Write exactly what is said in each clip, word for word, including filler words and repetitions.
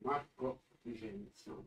Marco Vicenzo.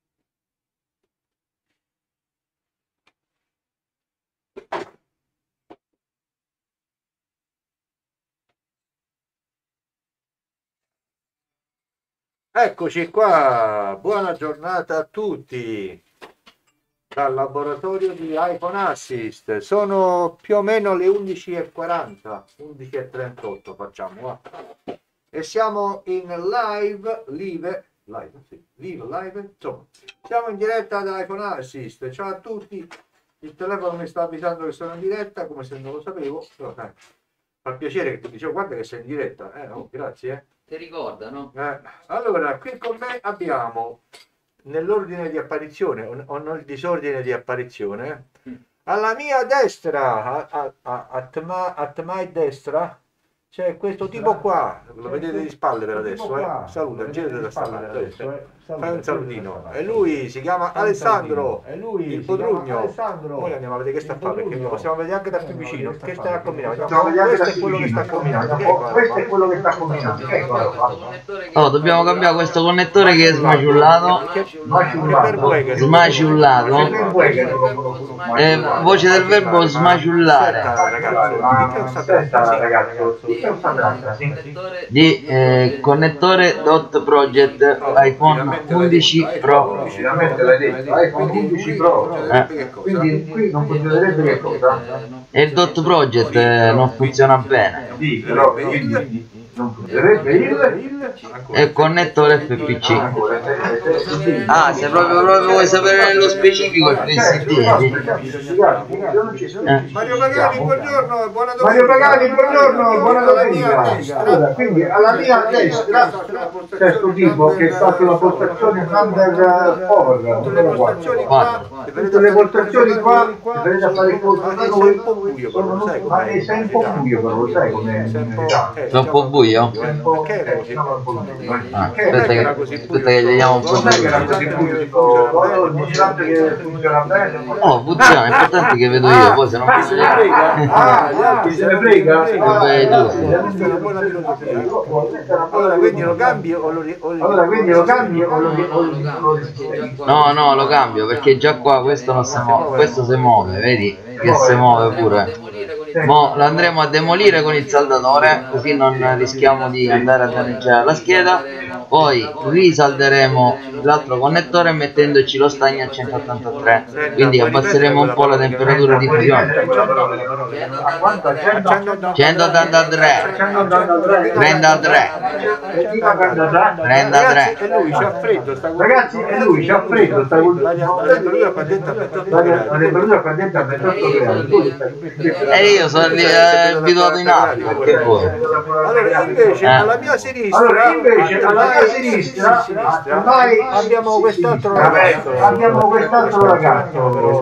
Eccoci qua, buona giornata a tutti dal laboratorio di iPhone Assist. Sono più o meno le undici e quaranta, undici e trentotto facciamo, va. E siamo in live, live, live, sì, live, live, insomma, siamo in diretta da iPhone Assist. Ciao a tutti, il telefono mi sta avvisando che sono in diretta, come se non lo sapevo, però dai, fa piacere che ti dicevo, guarda che sei in diretta, eh, oh, grazie, eh. Ti ricorda, no? Eh, allora, qui con me abbiamo, nell'ordine di apparizione, o, o nel disordine di apparizione, mm. alla mia destra, a, a, a, at, my, at my destra, c'è questo tipo qua, lo vedete di spalle per adesso, eh? Saluta, girate da spalle per adesso, eh? Fai un salutino. E lui si chiama Alessandro, il Podrugno. Ora andiamo a vedere che sta a fare, perché lo possiamo vedere anche da più vicino. Che sta a combinare? Questo è quello che sta combinando. Questo è quello che sta combinando. Oh, dobbiamo cambiare questo connettore che è smaciullato. Smaciullato. Eh, voce del verbo smaciullare. Di eh, connettore dot project iPhone undici Pro. Finalmente l'hai detto, iPhone undici Pro. Eh. Quindi qui non funzionerebbe che cosa? E il dot project eh, non funziona bene. Sì, però quindi non funzionerebbe il è il connettore F P C. Ah, se proprio, proprio vuoi sapere nello specifico il P S D. Eh. Mario Pagani, buongiorno, buona domenica. Mario Pagani, buongiorno, buona domenica. Allora, quindi alla mia destra c'è questo tipo che sta sulla postazione under four. Tutte le postazioni qua, tutte le postazioni qua, vedete a fare il corso da noi. È un po' buio, però lo sai ma è un po' buio, però lo sai come è un po' buio? Perché era così? Ah, aspetta che, aspetta che vediamo un po' di... Oh, funziona, l'importante è che vedo io, poi se non... Se ne frega? Ah, se ne frega? Vabbè, allora, quindi lo cambi o lo... Allora, quindi lo cambi o lo... No, no, lo cambio, perché già qua questo non si muove, questo si muove, vedi? Che si muove pure. Mo lo andremo a demolire con il saldatore, così non rischiamo di andare a danneggiare la scheda. Poi risalderemo l'altro connettore mettendoci lo stagno a centottantatré, quindi abbasseremo un po' la temperatura di fusione. centottantatré trentatré trentatré. E lui c'ha freddo, sta ragazzi, e lui c'ha freddo, sta la temperatura qua dentro a ventotto gradi. E io sono abituato in Africa, perché voi? Allora invece eh. alla mia sinistra, allora, invece, alla mia sinistra, sinistra ormai abbiamo quest'altro ragazzo. Abbiamo quest'altro ragazzo.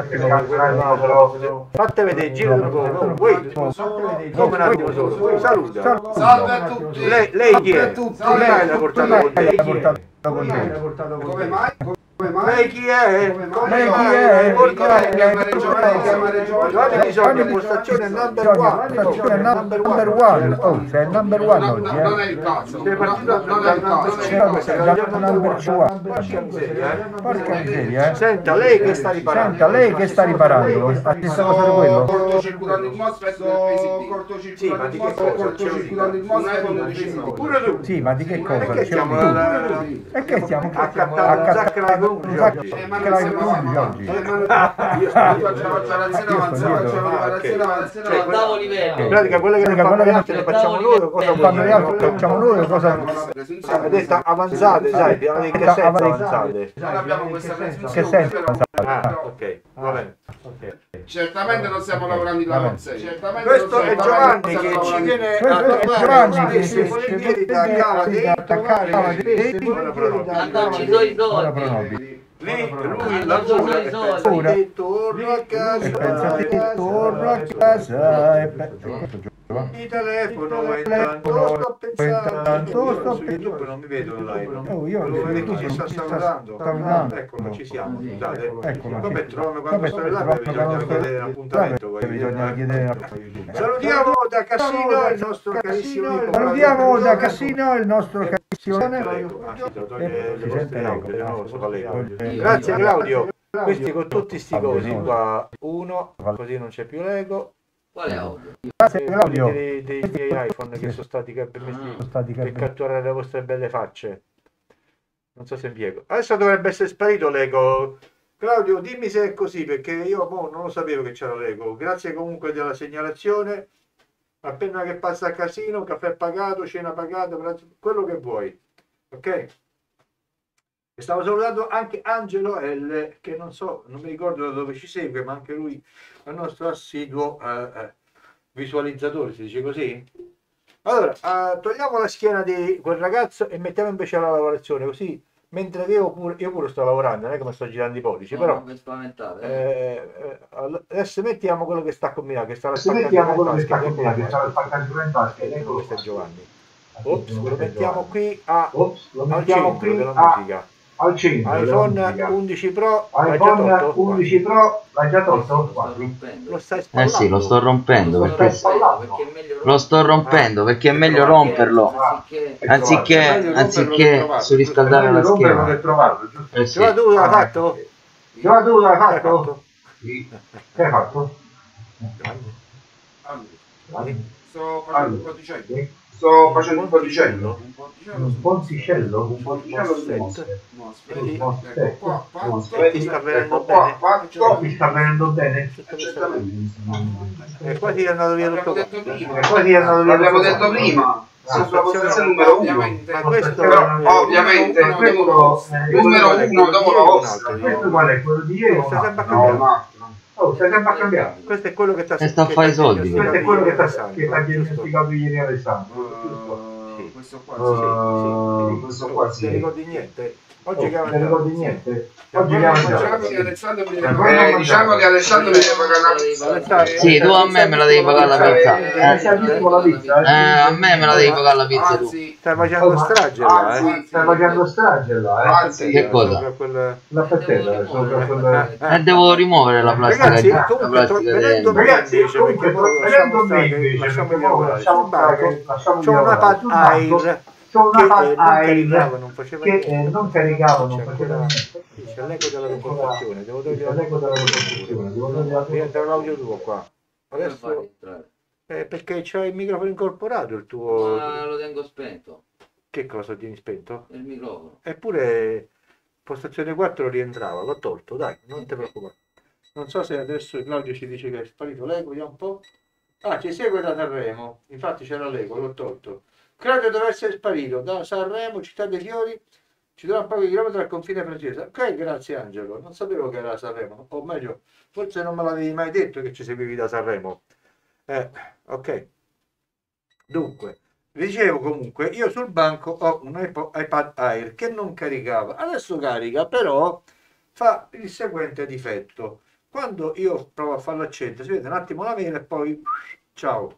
Fate vedere, giro di nuovo. Come un attimo solo. Saluta. Salve a tutti. Lei, lei chi è? Lei l'ha portato con te. Come mai? Lei chi è? Lei chi è? Guarda bisogna impostazione number one. Number one. Oh, c'è il number one oggi, Non è eh? il caso. Sei partito Non è il caso. Number one. Porca miseria, eh? Senta, lei che sta riparando? Senta, lei che sta riparando? A che sta facendo quello? Cortocircuitando il MOSFET cortocircuitando il MOSFET undici Pro. Pure tu? Sì, ma di che cosa? Perché stiamo E che stiamo accattando un sacco di un sacco di oggi? Io Ottavo livello. In pratica quella che fanno gli altri le facciamo noi o cosa Fanno gli altri facciamo noi o cosa? Ha detto avanzate, sai, che senso avanzate? Non abbiamo questa Che trasmissione. senso avanzate? Ah, ok, va bene. Certamente non stiamo lavorando in lavoro sei. Questo è Giovanni che ci viene a trovare spesso e volentieri da cava di lì lui lavora e pensa di torno a casa, torno a casa e il telefono e intanto sto pensando su YouTube non mi vedo live. Oh, io lo vedi chi ci sta salutando? Ecco, non ci siamo, scusate. Vabbè, trovami quando sto là, bisogna chiedere un appuntamento. Salutiamo da Cassino il nostro carissimo. Salutiamo da Cassino il nostro carissimo opzione. Grazie Claudio. Questi con tutti sti cosi qua, uno, così non c'è più Lego. Quale audio? Grazie Claudio. Dei, dei miei iPhone che sono stati messi per catturare le vostre belle facce. Non so se impiego. Adesso dovrebbe essere sparito Lego. Claudio, dimmi se è così, perché io boh, non lo sapevo che c'era Lego. Grazie comunque della segnalazione. Appena che passa a casino, caffè pagato, cena pagata, quello che vuoi. Ok? E stavo salutando anche Angelo L, che non so, non mi ricordo da dove ci segue, ma anche lui è il nostro assiduo eh, eh, visualizzatore, si dice così. Allora, eh, togliamo la schiena di quel ragazzo e mettiamo invece la lavorazione, così mentre io pure, io pure sto lavorando, non è che mi sto girando i pollici, no, però non spaventate, eh, eh, adesso mettiamo quello che sta combinando, che sta la mettiamo quello che sta combinando, che sta spaccando in tasca, ecco, questo è Giovanni. Ops, lo mettiamo qui a, Ops, lo al mettiamo centro qui della a, musica. Al centro iPhone undici Pro, iPhone undici Pro l'ha già tolto? Lo stai spallando. Eh sì, lo sto rompendo Lo perché stai spallando. lo sto rompendo perché è meglio romperlo anziché anziché surriscaldare la schiena. Eh sì. Giova, tu l'hai fatto? Giova, tu l'hai fatto? Sì. Che hai fatto? Sto facendo un po' di cielo. Sto facendo un ponticello. Un ponticello? Un ponticello di mosse. Ti sta venendo bene? Mi sta venendo bene? E poi ti è andato via tutto qua. E poi ti è andato via. L'abbiamo detto prima. Sopra posizione numero uno. Ma questo Ovviamente questo numero uno dopo la vostra. Questo qual è? Quello di ieri? Sta sempre a No, cambiare. ma oh, stai sempre a cambiare. Questo è quello che ti ha E sta a fare i soldi. Questo è quello che ti ha diagnosticato ieri Alessandro. Uh, questo qua Uh, questo qua Non sì. ti ricordi niente? Oh, Oggi che non ti ricordi niente? Oggi che Diciamo che Alessandro mi deve pagare, diciamo che Alessandro mi deve pagare la pizza. Sì, tu a me me la devi pagare la pizza. Eh, Eh, a me me la devi pagare la pizza tu. Anzi, stai facendo strage là, Anzi, eh? stai facendo strage là, eh? Anzi, Che cosa? Sopra quel- La fettella, sopra quella... E devo rimuovere la plastica, Ragazzi, la comunque, plastica venendo dentro. Ragazzi, invece, comunque, perché poi venendo lasciamo me stare che invece, lasciamo perché di poi lavorare lasciamo sul banco. stare, lasciamo di C'ho una lavorare pad sul banco. Air C'ho una che pad eh, non caricava, Air non faceva che niente. eh, non caricava, non C'è faceva ancora- niente. sì, c'è l'eco della comportazione, devo togliere C'è l'eco della comportazione, devo togliere la rientra l'audio tuo qua. Adesso eh, perché c'hai il microfono incorporato il tuo. Ma lo tengo spento, Che cosa tieni spento? il microfono. Eppure postazione quattro rientrava, l'ho tolto, dai, non ti preoccupare. Non so se adesso Claudio ci dice che è sparito l'eco, vediamo un po'. Ah, ci segue da Sanremo, infatti c'era l'eco, l'ho tolto. Credo deve essere sparito da Sanremo, Città dei Fiori, ci trova pochi chilometri dal confine francese. Ok, grazie Angelo, non sapevo che era Sanremo, o meglio, forse non me l'avevi mai detto che ci seguivi da Sanremo. Eh, ok. Dunque, vi dicevo comunque, io sul banco ho un iPad Air che non caricava, adesso carica, però fa il seguente difetto. Quando io provo a farlo accendere, si vede un attimo la mela e poi ciao.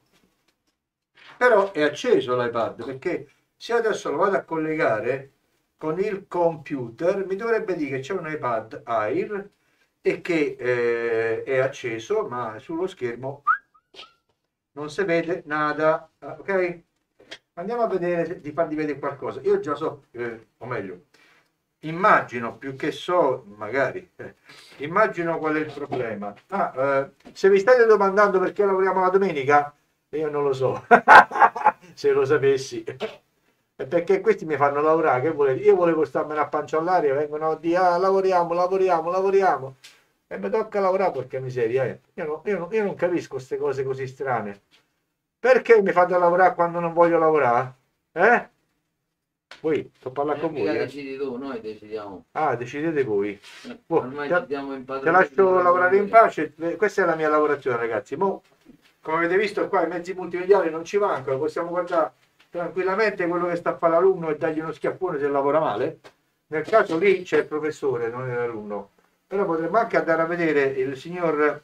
Però è acceso l'iPad, perché se adesso lo vado a collegare con il computer, mi dovrebbe dire che c'è un iPad Air e che eh, è acceso, ma sullo schermo non si vede nada, ok? Andiamo a vedere se, di farvi vedere qualcosa. Io già so, eh, o meglio, immagino, più che so, magari, eh, immagino qual è il problema. Ah, eh, se vi state domandando perché lavoriamo la domenica, io non lo so, se lo sapessi. È perché questi mi fanno lavorare, che volete? Io volevo starmene a pancia all'aria, vengono a dire, ah, lavoriamo, lavoriamo, lavoriamo. E mi tocca lavorare, porca miseria, eh. Io, no, io, no, io non capisco queste cose così strane. Perché mi fate lavorare quando non voglio lavorare? Eh? Voi, sto parlando con voi, eh? Decidi tu, noi decidiamo. Ah, decidete voi. Boh, Ormai te, ci siamo te impadroniti lascio della lavorare in famiglia. pace. Questa è la mia lavorazione, ragazzi. Mo, come avete visto qua, i mezzi multimediali non ci mancano. Possiamo guardare tranquillamente quello che sta a fare l'alunno e dargli uno schiaffone se lavora male. Nel caso lì c'è il professore, non è l'alunno. Però potremmo anche andare a vedere il signor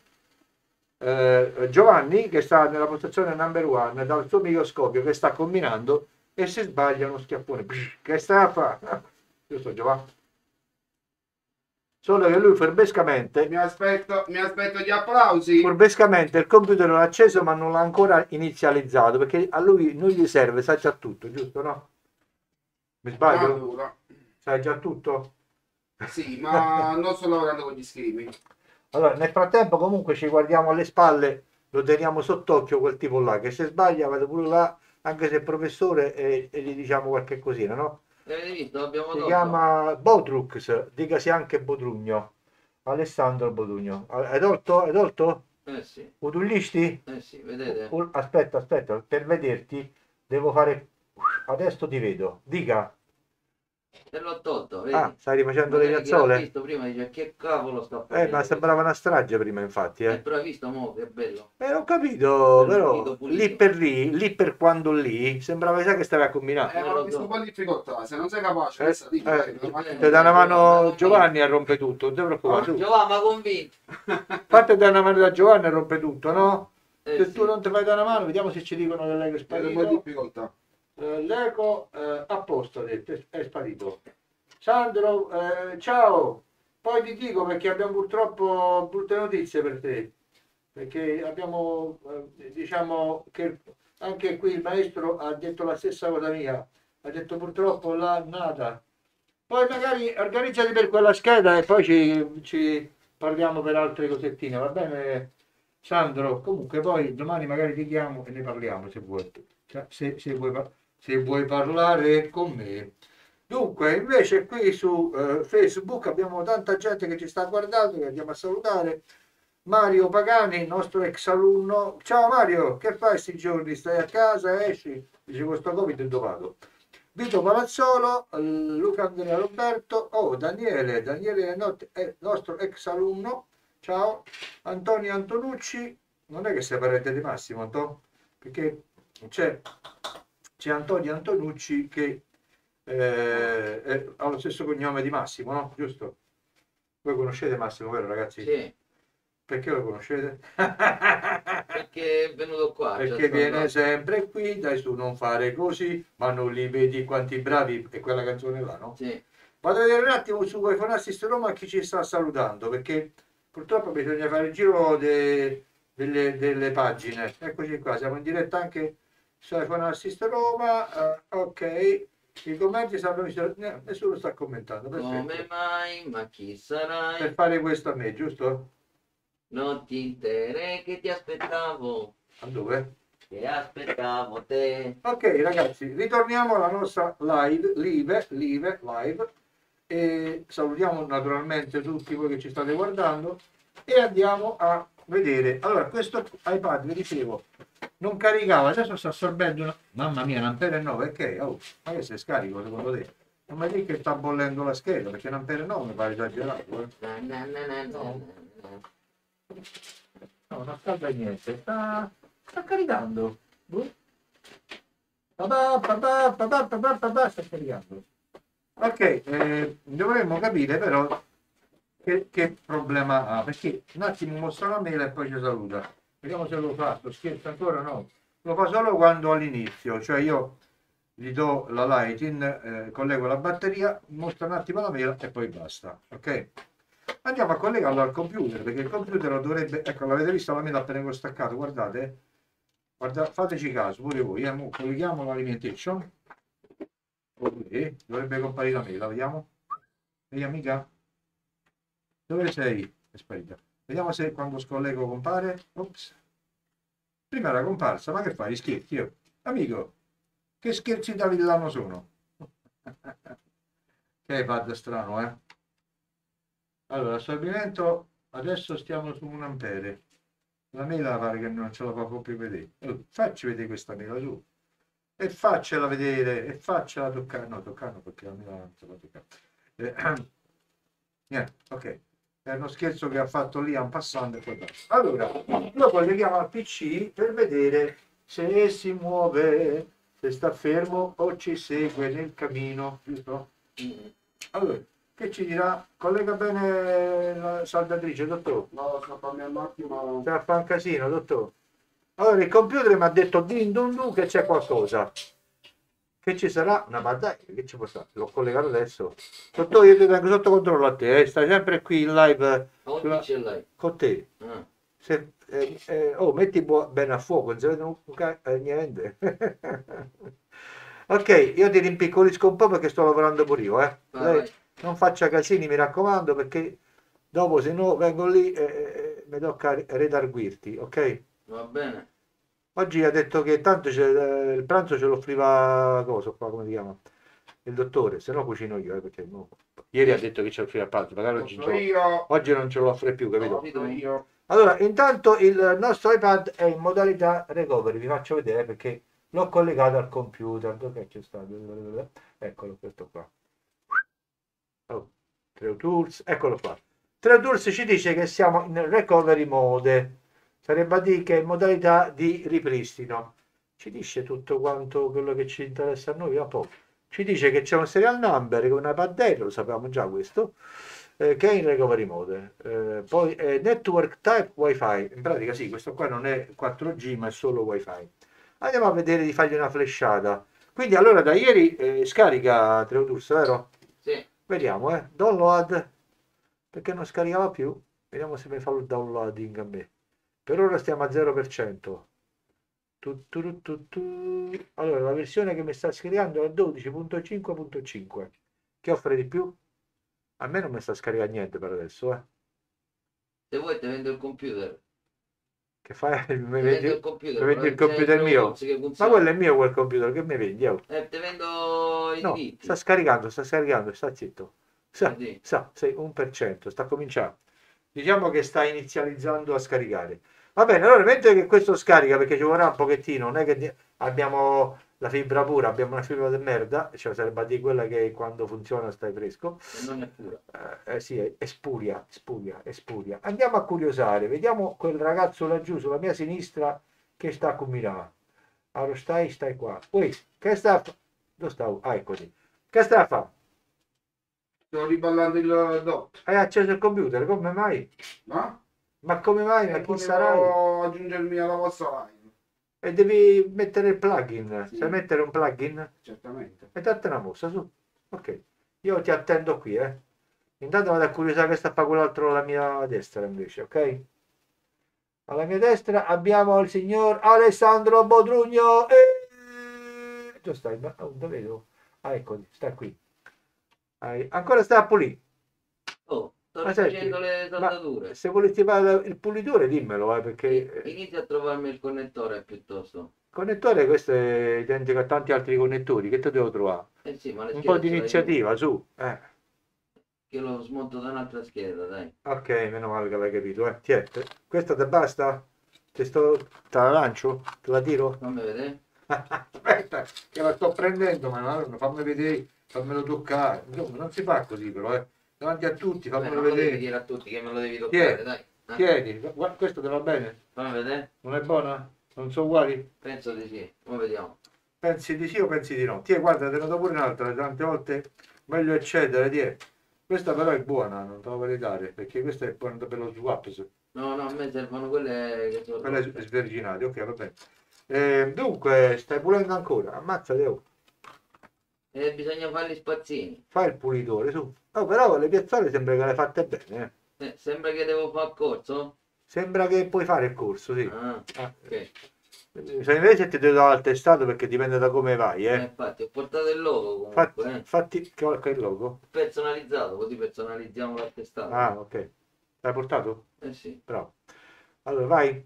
eh, Giovanni, che sta nella postazione number one, dal suo microscopio, che sta combinando, e se sbaglia uno schiaffone. Che sta a fare? Giusto Giovanni? Solo che lui furbescamente, Mi aspetto, mi aspetto gli applausi. furbescamente il computer l'ha acceso ma non l'ha ancora inizializzato, perché a lui non gli serve, sa già tutto, giusto no? Mi sbaglio? Natura. Sai già tutto? Sì, ma non sto lavorando con gli scrivi. Allora, nel frattempo comunque ci guardiamo alle spalle, lo teniamo sott'occhio quel tipo là, che se sbaglia vado pure là, anche se è professore, e, e gli diciamo qualche cosina, no? Avete visto? Abbiamo Si tolto. chiama Botrux, dicasi anche Bodrugno. Alessandro Bodrugno. È tolto? È tolto? Eh sì, Utilisti? eh sì, vedete? U- Aspetta, aspetta, per vederti devo fare... Adesso ti vedo. Dica. E l'ho tolto, vedi? Ah, stai rifacendo le Magari chi l'ha piazzole? visto prima dice che cavolo sta Eh, facendo? ma sembrava una strage prima, infatti, Eh, eh. però hai visto mo che bello. Eh, ho capito, Bello però pulito, pulito. lì per lì, lì per quando lì, sembrava sai che stavi a combinare. Eh, ma ho visto un po' di difficoltà. Se non sei capace, Eh, questa dici, eh, dai, la ti faccio. dà una mano Giovanni, Giovanni a rompe tutto, non ti preoccupare tu. Giovanni, ma convinto. Fate dare una mano da Giovanni e rompe tutto, no? Eh, Se sì. tu non ti fai dare una mano, vediamo se ci dicono che l'ego è Vedo un po' di sparito. difficoltà. Eh, l'ego eh, a posto, ha detto, è, è sparito. Sandro, eh, ciao. Poi ti dico perché abbiamo purtroppo brutte notizie per te. Perché abbiamo, eh, diciamo che anche qui il maestro ha detto la stessa cosa mia. Ha detto purtroppo la nada. Poi magari organizzati per quella scheda e poi ci, ci parliamo per altre cosettine, va bene Sandro? Comunque poi domani magari ti chiamo e ne parliamo se vuoi, Cioè, se, se vuoi, par- se vuoi parlare con me. Dunque, invece qui su eh, Facebook abbiamo tanta gente che ci sta guardando, che andiamo a salutare. Mario Pagani, nostro ex alunno. Ciao Mario, che fai questi giorni? Stai a casa? Esci? Dice questo Covid dove vado? Vito Palazzolo, eh, Luca Andrea Roberto, oh Daniele, Daniele è, not- è nostro ex alunno, ciao, Antonio Antonucci, non è che sei parente di Massimo, Anto? Perché c'è, c'è Antonio Antonucci che eh, è- ha lo stesso cognome di Massimo, no? Giusto? Voi conoscete Massimo, vero ragazzi? Sì, Perché lo conoscete? perché è venuto qua. Perché cioè, viene sta- sempre qui, dai su non fare così, ma non li vedi quanti bravi, è quella canzone là, no? Sì. Vado a vedere un attimo su iPhone Assist Roma chi ci sta salutando, perché purtroppo bisogna fare il giro de- delle, delle pagine. Eccoci qua, siamo in diretta anche su iPhone Assist Roma, eh, ok, i commenti stanno, eh, nessuno sta commentando, Come perfetto. mai? Ma chi Per sarai? fare questo a me, giusto? Non ti interessa che ti aspettavo. A dove? Che aspettavo te. Ok ragazzi, ritorniamo alla nostra live, live, live, live e salutiamo naturalmente tutti voi che ci state guardando e andiamo a vedere. Allora, questo iPad, vi dicevo, non caricava, adesso sta assorbendo una... Mamma mia, un ampere nove, che oh, ma che se scarico secondo te? Non mi dici che sta bollendo la scheda, perché un ampere nove mi pare esagerato, eh? Na, na, na, na, na, No. na. No, non scalda niente, sta, sta caricando. Boh. Papà, papà, papà, papà, papà, sta caricando. Ok, eh, dovremmo capire però che, che problema ha, perché un attimo mostra la mail e poi ci saluta. Vediamo se lo fa, sto scherzo ancora no. Lo fa solo quando all'inizio, cioè io gli do la lighting, eh, collego la batteria, mostra un attimo la mail e poi basta, ok? Andiamo a collegarlo al computer, perché il computer lo dovrebbe, ecco, l'avete visto la mail appena che ho staccato, guardate, guarda, fateci caso pure voi, eh, mo colleghiamo l'alimentation, ok, dovrebbe comparire la mail, la vediamo, ehi amica, dove sei? È sparita, vediamo se quando scollego compare, ops, prima era comparsa, ma che fai, scherzi io, amico, che scherzi da villano sono, che iPad strano, eh. Allora, assorbimento, adesso stiamo su un ampere. La mela pare che non ce la fa proprio vedere. Oh, facci vedere questa mela su. E faccela vedere, e faccela toccare. No, toccare no, perché la mela non se la toccare. Eh, niente, ok. È uno scherzo che ha fatto lì, un passando e poi basta. Allora, lo colleghiamo al P C per vedere se si muove, se sta fermo o ci segue nel cammino, giusto? Mm. Allora, che ci dirà? Collega bene la saldatrice, dottor? No, sto cambiando un attimo. Sta a fare un casino, dottor. Allora, il computer mi ha detto din dun dun che c'è qualcosa. Che ci sarà? Una battaglia, che ci può stare? L'ho collegato adesso. Dottor, io ti tengo sotto controllo a te, eh? Stai sempre qui in live Oggi sulla- ce l'hai. con te. Ah. Se, eh, eh, oh, metti bu- bene a fuoco, non si vede un ca- eh, niente. Ok, io ti rimpiccolisco un po' perché sto lavorando pure io, eh. Vai, Lei vai. non faccia casini, mi raccomando, perché dopo se no vengo lì e, e- e mi tocca redarguirti, ok? Va bene. Oggi ha detto che tanto c'è, eh, il pranzo ce lo offriva cosa qua, come si chiama? Il dottore, se no cucino io, eh, perché no. Ieri ha detto che ce lo offriva il pranzo, magari oggi, non ce Posso lo- io, oggi non ce lo offre più, capito? posso io. Allora, intanto il nostro iPad è in modalità recovery, vi faccio vedere perché l'ho collegato al computer. Dove c'è stato? Eccolo, questo qua. Oh, Treo Tools, eccolo qua. Treo Tools ci dice che siamo in recovery mode, sarebbe a dire che è in modalità di ripristino. Ci dice tutto quanto quello che ci interessa a noi, a poco. Ci dice che c'è un serial number con una padella, lo sappiamo già questo, eh, che è in recovery mode. Eh, poi è network type wifi, in pratica sì, questo qua non è quattro G ma è solo wifi. Andiamo a vedere di fargli una flashata. Quindi allora da ieri eh, scarica Treo Tools, vero? Sì. Vediamo, eh. Download, perché non scaricava più. Vediamo se mi fa il downloading a me. Per ora stiamo a zero per cento. Tu, tu, tu, tu. Allora, la versione che mi sta scaricando è dodici punto cinque punto cinque. Che offre di più? A me non mi sta scaricando niente per adesso, eh. Se vuoi ti vendo il computer. Che fai? Mi Ti vendi, vendo il mi computer. vendi il c'è computer Treo mio? Tools che Ma funziona. quello è mio quel computer, che mi vendi? Oh? Eh, ti vendo i No, diritti. sta scaricando, sta scaricando, sta zitto. Sa, Così. sa, sei un per cento, sta cominciando. Diciamo che sta inizializzando a scaricare. Va bene, allora mentre che questo scarica, perché ci vorrà un pochettino, non è che di- abbiamo la fibra pura, abbiamo una fibra di merda, cioè sarebbe a dire quella che quando funziona stai fresco. E non è pura. Eh, eh sì, è, è spuria, spuria, è spuria. Andiamo a curiosare, vediamo quel ragazzo laggiù sulla mia sinistra che sta a combinare. Allora stai, stai qua. Ui, che sta a fa- Dove sta? Ah, eccoti. Che sta a fare? Sto riballando il dot, Hai acceso il computer, come mai? no? Ma come mai? Ma E chi sarai? volevo aggiungermi alla vostra live, E devi mettere il plugin. Sì. Sai mettere un plugin? certamente. E date una mossa, su. Ok. Io ti attendo qui, eh. Intanto vado a curiosare che sta a fare quell'altro alla mia destra invece, ok? Alla mia destra abbiamo il signor Alessandro Bodrugno. E... Dove stai? Ma oh, dove vedo? Ah, eccoti, sta qui. Hai- Ancora sta a pulire. Oh, sto Ma senti, facendo le ma saldature. se volessi fare il pulitore dimmelo, eh, perché eh, Inizia a trovarmi il connettore piuttosto. il connettore questo è identico a tanti altri connettori, che te devo trovare? Eh sì, ma le Un po' schede di ce l'hai tu, iniziativa, su. Eh. che lo smonto da un'altra scheda, dai. Ok, meno male che l'hai capito, eh. Tiè, te- questa te basta? Te, sto... te la lancio? Te la tiro? Fammi vedere. Aspetta, che la sto prendendo, ma no, fammi vedere, fammelo toccare. Insomma, non si fa così però, eh. Davanti a tutti, Vabbè, fammelo non lo devi vedere. dire a tutti che me lo devi Tiè, toccare, dai. Eh, tieni, guarda, questo te va bene? Fammi vedere. Non è buona? Non sono uguali? Penso di sì. Ora vediamo. Pensi di sì o pensi di no? Tiè, guarda, te ne do pure un'altra, tante volte meglio eccedere, tiè. Questa però è buona, non te la voglio dare, perché questa è buona per lo swap, No, no, a me servono quelle che sono quelle rotte. sverginate, ok, va bene. Eh, dunque, stai pulendo ancora? Ammazzate, oh. E bisogna fare gli spazzini. Fai il pulitore, su. Oh, però le piazzole sembra che le hai fatte bene, eh. Eh, sembra che devo fare corso? Sembra che puoi fare il corso, sì. Ah, Ah, ok. se invece ti devo dare il testato perché dipende da come vai, Eh, eh. infatti, ho portato il logo Fatti, comunque, eh. fatti che che è il logo? Personalizzato, così personalizziamo l'attestato. Ah, ok. L'hai portato? Eh sì. Bravo. Allora, vai.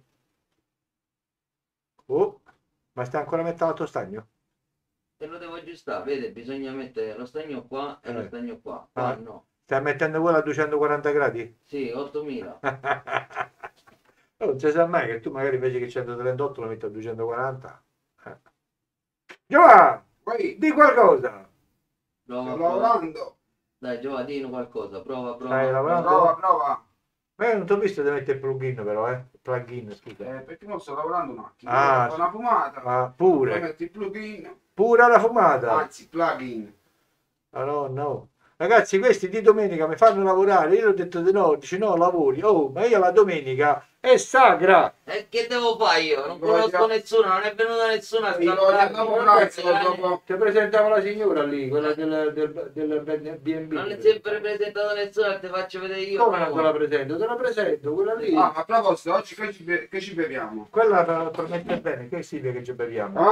Oh, ma stai ancora mettendo l'altro stagno? E lo devo aggiustare, vede, bisogna mettere lo stagno qua e Eh. lo stagno qua. Qua Ah. no. Stai mettendo quello a duecentoquaranta gradi? Sì, ottomila. Oh, non si sa mai che tu magari invece che centotrentotto lo metti a duecentoquaranta. Eh. Giovanni, Poi, di qualcosa. Prova, sto prova. lavorando, Dai, Giova, dino qualcosa. Prova, prova. Stai lavorando? prova, prova. Ma io non ti ho visto di mettere il plugin però, eh. Il plugin, scusa. Eh, perché non sto lavorando un attimo, Ah, ho una fumata, Ma poi pure, metti il plugin, pure la fumata. anzi plugin. Ah, no, no. Ragazzi, questi di domenica mi fanno lavorare. Io ho detto di no, dice no, lavori. Oh, ma io la domenica è sacra. E che devo fare io? Non Lo conosco voglio- nessuno, non è venuta nessuna. Sì, sta lo voglio parte. dopo Non pranzo, è- dopo. Ti presentavo la signora lì, quella del, del, del B and B. Non è sempre presentato nessuno, te faccio vedere io. Come non te la presento? Te la presento, quella lì. Ah, ma a proposito, oggi che ci, be- che ci beviamo? Quella per, per mettere bene, che sì che ci beviamo. Ah?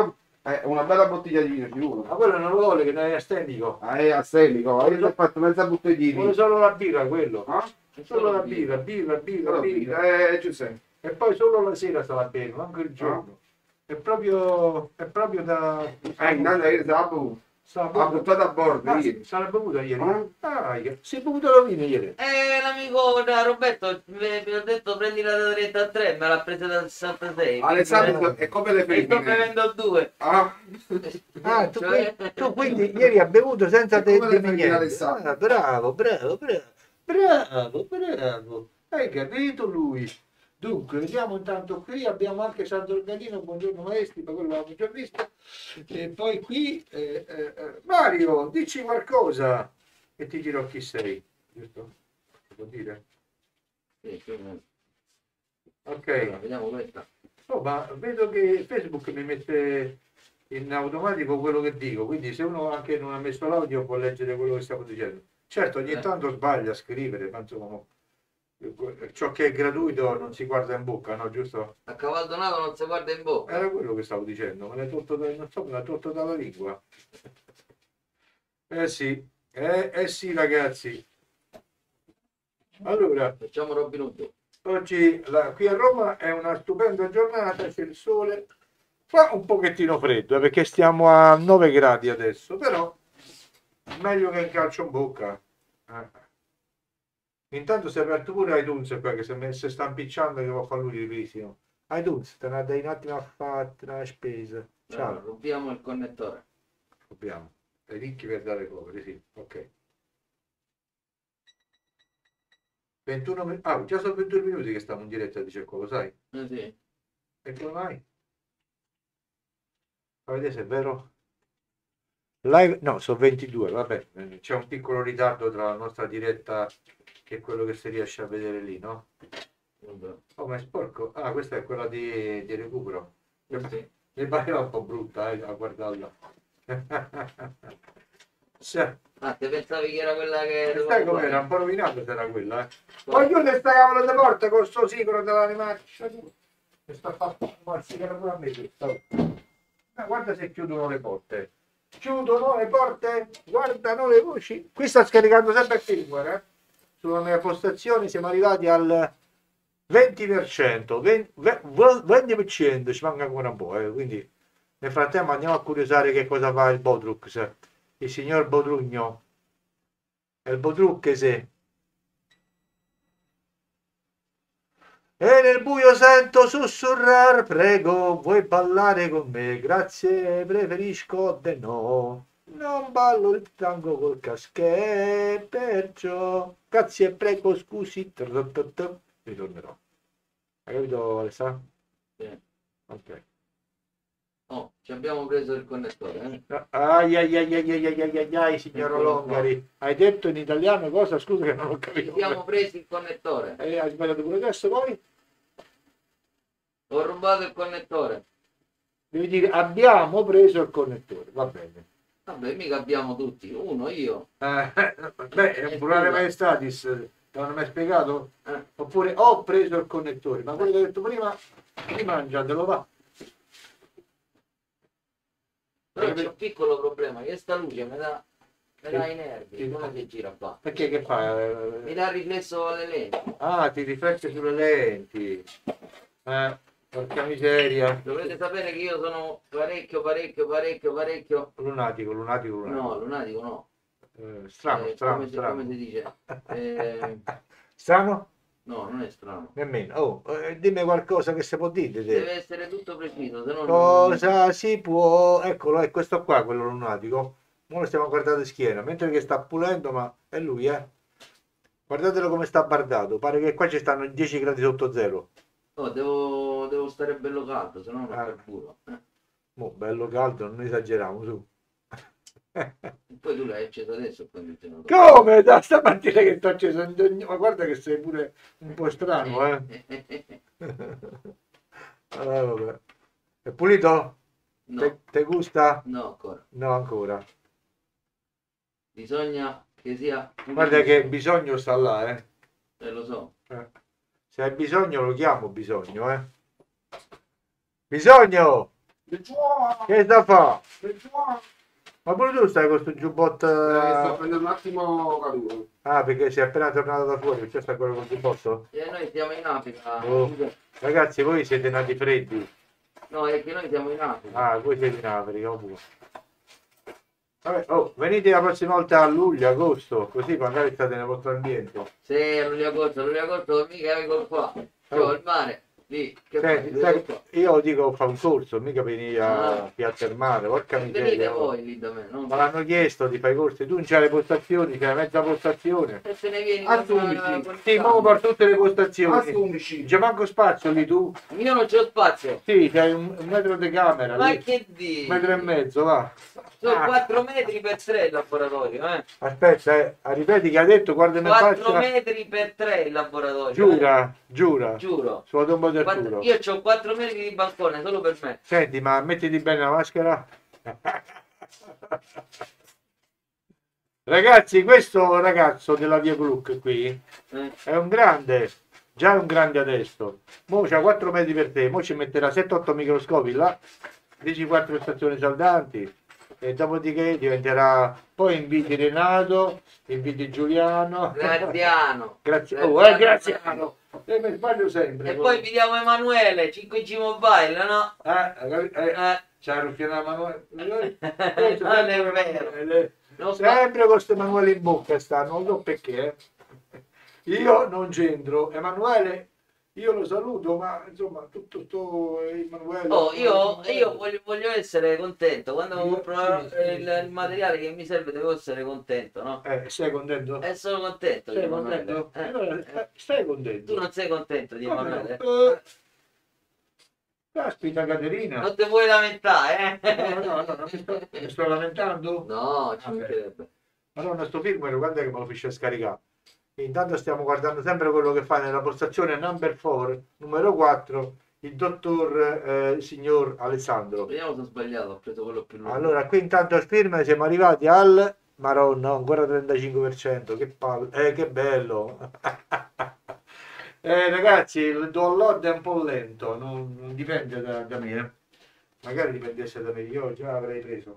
È una bella bottiglia di vino, sicuro. Ma quello non lo vuole, che non è astenico. Ah, è astenico, io ti ho fatto mezza bottiglia Vuole solo la birra, quello. Ah? Solo la birra, birra, birra, Però, birra. eh, ci sei. E poi solo la sera sta bene, anche il giorno. È proprio, è proprio da... Eh, intanto ieri stava bevuto. Sta Ha buttato a bordo Ah, ieri. sarà bevuto ieri? Eh? Ah, io- si è bevuto la vino ieri. Eh, l'amico da Roberto mi mi ha detto prendi la trentatré, me l'ha presa dal sessantasei. Alessandro è come le E sto femmine. bevendo due. Ah, Ah, tu, Cioè- qui- tu quindi ieri hai bevuto senza È te come le dirmi femmine, niente. Alessandro. Ah, bravo, bravo, bravo, bravo, bravo. Hai capito lui? Dunque, vediamo intanto qui, abbiamo anche Sant'Organino, buongiorno maestri, ma quello l'abbiamo già visto. E poi qui, eh, eh, eh, Mario, dici qualcosa e ti dirò chi sei, giusto? Si può dire? Sì, più o meno. Ok. Allora, vediamo questa. Oh, ma vedo che Facebook mi mette in automatico quello che dico, quindi se uno anche non ha messo l'audio può leggere quello che stiamo dicendo. Certo, ogni Eh. tanto sbaglia a scrivere, ma insomma, ciò che è gratuito non si guarda in bocca, no? Giusto? A cavaldonato non si guarda in bocca. Era quello che stavo dicendo, me l'hai tolto, da- non so, me l'ha tolto dalla lingua. Eh sì, eh, eh sì ragazzi. Allora, Facciamo Robin Hood. oggi la- qui a Roma è una stupenda giornata, c'è il sole, fa un pochettino freddo eh, perché stiamo a nove gradi adesso, però meglio che il calcio in bocca. Eh. Intanto si è aperto pure iTunes qua che si, è messo- si sta impicciando che va a fare lui ripristino. iTunes, te ne dai un attimo a fare una spesa. Ciao. Allora, rubiamo il connettore. Abbiamo i ricchi per dare cover, sì, ok. ventuno minuti, ah, già sono ventuno minuti che stiamo in diretta, dice qua, lo sai? Eh sì. E come mai? Fa vedere se è vero. Live, no, sono ventidue, vabbè, eh, c'è un piccolo ritardo tra la nostra diretta e quello che si riesce a vedere lì, no? Vabbè. Oh, ma è sporco. Ah, questa è quella di, di recupero. Eh sì. Mi pareva un po' brutta, eh, a guardarla. Sì. Ah, te pensavi che era quella che... Sai com'era? Un po' rovinato se era quella, eh. Poi chiude sta cavolo di porta con sto sicuro dell'animaccia. Mi sta facendo mazzicare pure a me questa. Ma guarda se chiudono le porte. Chiudono le porte, guardano le voci. Qui sta scaricando sempre il firmware, eh. Sulla mia postazione siamo arrivati al venti per cento. venti per cento, ci manca ancora un po', eh. Quindi nel frattempo andiamo a curiosare che cosa fa il Bodrux. Il signor Bodrugno. Il Bodrucchese. E nel buio sento sussurrar, prego, vuoi ballare con me? Grazie, preferisco de no. Non ballo il tango col caschè, perciò. Grazie, prego, scusi. Ritornerò. Hai capito, Alessandro? Sì. Ok. Oh, ci abbiamo preso il connettore, eh? Ai ai ai ai ai ai ai ai ai, signor Eccolo Longari. Hai detto in italiano cosa? Scusa che non ho Ci capito. siamo presi il connettore. Eh, hai sbagliato pure adesso poi? Ho rubato il connettore. Devi dire abbiamo preso il connettore, va bene. Vabbè, mica abbiamo tutti. Uno, io. Eh, beh, è un plurale maestatis, te l'hanno mai spiegato? Eh. Oppure ho preso il connettore, ma quello che hai detto prima, rimangiatelo, va. Però c'è un piccolo problema, che sta luce mi dà, mi dà i nervi, Sì. come che gira qua? Perché che fa? Mi Eh, dà il riflesso alle lenti. Ah, ti riflette sulle lenti. Eh, porca miseria. Dovete sapere che io sono parecchio, parecchio, parecchio, parecchio... Lunatico, lunatico, lunatico. No, lunatico no. Eh, strano, Eh, strano, come, si, strano. come si dice? Eh, Strano? no, non è strano. Nemmeno. Oh, eh, dimmi qualcosa che si può dire. te. Deve essere tutto preciso, se no non... Cosa si può... Eccolo, è questo qua, quello lunatico. Ora lo stiamo guardando in schiena, mentre che sta pulendo, ma è lui, eh. Guardatelo come sta bardato. Pare che qua ci stanno dieci gradi sotto zero. Oh, devo, devo stare bello caldo, se no non Ah. carburo. Eh. Mo, bello caldo, non esageriamo, su. Poi tu l'hai acceso adesso il condizionatore. Come? Da stamattina che sto accesando, ma guarda che sei pure un po' strano, eh. Allora, vabbè. È pulito? No, Te, te gusta? no ancora. No, ancora. Bisogna che sia... Guarda che bisogno sta là, eh. Eh, lo so. Eh. Se hai bisogno lo chiamo bisogno, eh. Bisogno! Che sta fa? Ma pure tu stai con questo giubbotto? Eh, sto prendendo un attimo caduta. Ah, perché sei appena tornato da fuori, perché sta ancora con il giubbotto? E noi siamo in Africa. Oh. Ragazzi, voi siete nati freddi. No, è che noi siamo in Africa. Ah, voi siete in Africa, ovvio. Vabbè, oh, venite la prossima volta a luglio, agosto, così magari state nel vostro ambiente. Sì, a luglio agosto, a luglio agosto mica vengo qua. C'ho Oh. il mare. Lì, che Senti, fai? sai, Vengo qua. io dico fa un corso, mica venire a Ah. Piazza del Mare, porca Venite miseria. oh. voi lì da me, non Ma l'hanno chiesto di fare i corsi, tu non c'hai le postazioni, c'hai mezza postazione. se te ne vieni A con undici. con il Sì, camion. ma per tutte le A postazioni. undici. Non c'è manco spazio lì tu? Io non c'ho spazio. Sì, c'hai un, un metro di camera, Ma lì. che un dici? metro e mezzo, va. Sono Ah. quattro metri per tre il laboratorio, eh? Aspetta, eh, ripeti che ha detto, guardami in quattro faccia. metri per tre il laboratorio. Giura, giura. Eh? Giuro. Sulla tomba del Quattro- Arturo. Io ho quattro metri di balcone solo per me. Senti, ma mettiti bene la maschera. Ragazzi, questo ragazzo della Via Gluck qui Eh? è un grande, già è un grande adesso. Mo c'ha quattro metri per te, mo ci metterà sette otto microscopi là, dieci quattro stazioni saldanti e dopodiché diventerà, poi inviti Renato, inviti Giuliano. Graziano. Grazie. Oh, eh, Graziano. Eh, mi sbaglio sempre. E poi vediamo Emanuele, cinque G Mobile, no? Eh, eh, Eh. c'ha ruffiana Manuele. Non è vero. Non fa- Sempre con questo Emanuele in bocca sta, non so perché. eh. Io non c'entro. Emanuele, io lo saluto, ma insomma, tutto sto Emanuele. Oh, io, io voglio, voglio essere contento. Quando Io- compro sì, sì, il, sì. il materiale che mi serve devo essere contento, no? Eh, sei contento? E sono contento di Sei Emanuele. contento? Eh, Allora, eh. eh, stai contento? Tu non sei contento di Come no? Emanuele? Eh, Caspita Caterina. Non ti vuoi lamentare, eh? No, no, no, non mi sto, mi sto lamentando? No, ci Vabbè. mancherebbe. Madonna, sto film, guarda che me lo fece scaricare. Intanto stiamo guardando sempre quello che fa nella postazione number four, numero quattro, il dottor eh, signor Alessandro. Vediamo se ho sbagliato, ho preso quello più lungo. Allora, qui intanto al film siamo arrivati al Maronna, ancora trentacinque per cento, che palle, eh, che bello. eh, ragazzi, il download è un po' lento, non, non dipende da, da me, eh. Magari dipendesse da me, io già avrei preso.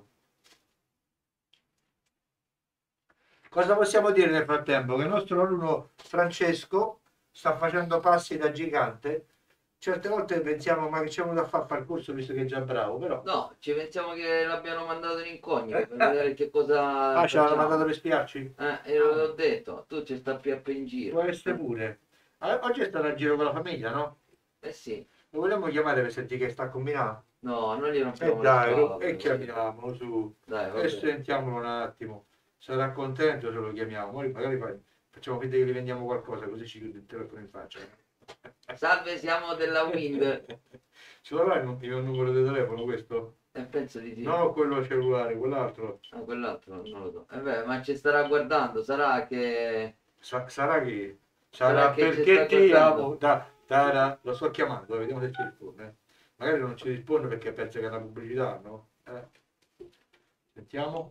Cosa possiamo dire nel frattempo? Che il nostro alunno Francesco sta facendo passi da gigante. Certe volte pensiamo, ma che c'è da fare a fare il corso visto che è già bravo, però... No, ci pensiamo che l'abbiano mandato in incognito per vedere che cosa Ah, ce l'hanno facciamo. mandato per spiarci? Eh, e l'ho detto, tu ci sta più a in giro. Può essere pure. Ah, oggi è stato a giro con la famiglia, no? Eh sì. Lo vogliamo chiamare per sentire che sta combinando? No, non gli E rompiamo eh dai, le ro- scatole. e chiamiamolo su. Dai, E vabbè. sentiamolo un attimo. Sarà contento se lo chiamiamo. Poi magari fai- facciamo finta che gli vendiamo qualcosa, così ci chiude il telefono in faccia. Salve, siamo della Wind. Ce l'avrà il, il numero di telefono questo? E penso di sì. No, quello cellulare, quell'altro. Ah, quell'altro non lo so. Eh beh, ma ci starà guardando, sarà che... Sa- sarà che sarà, Sarà che ci perché sta ti guardando. amo. Da, tara, lo sto chiamando, vediamo se ci risponde. eh. Magari non ci risponde perché pensa che è una pubblicità, no? Eh. Sentiamo.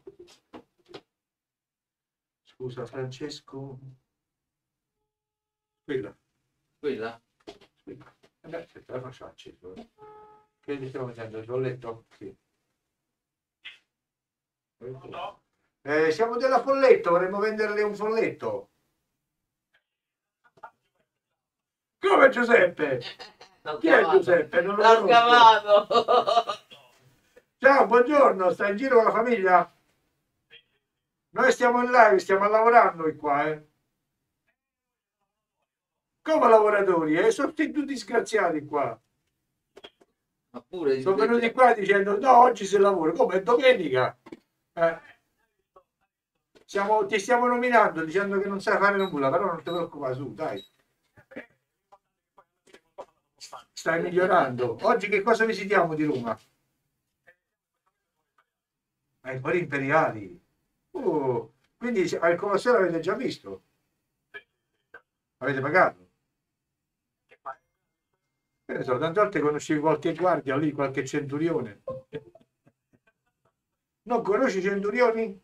Scusa Francesco. Quella. Quella? quella. Eh beh, se il telefono c'ha acceso. eh. Che gli stiamo facendo? L'ho letto? Sì. Eh, siamo della Folletto, vorremmo venderle un folletto. Come Giuseppe? L'ho Chi è chiamato. Giuseppe? Non lo L'ho conosco. chiamato. Ciao, buongiorno, stai in giro con la famiglia? Noi stiamo in live, stiamo lavorando noi qua, eh. Come lavoratori, eh? Sono tutti disgraziati qua. Ma pure Sono venuti qua dicendo no, oggi si lavora, come è domenica. Eh. Siamo- ti stiamo nominando dicendo che non sai fare nulla, però non ti preoccupare, su, dai. Stai migliorando. Oggi che cosa visitiamo di Roma? Eh, I Fori Imperiali. Oh, quindi se- al Colosseo l'avete già visto? Avete pagato? Che ne so, tante volte conoscevi qualche guardia lì, qualche centurione. Non conosci i centurioni?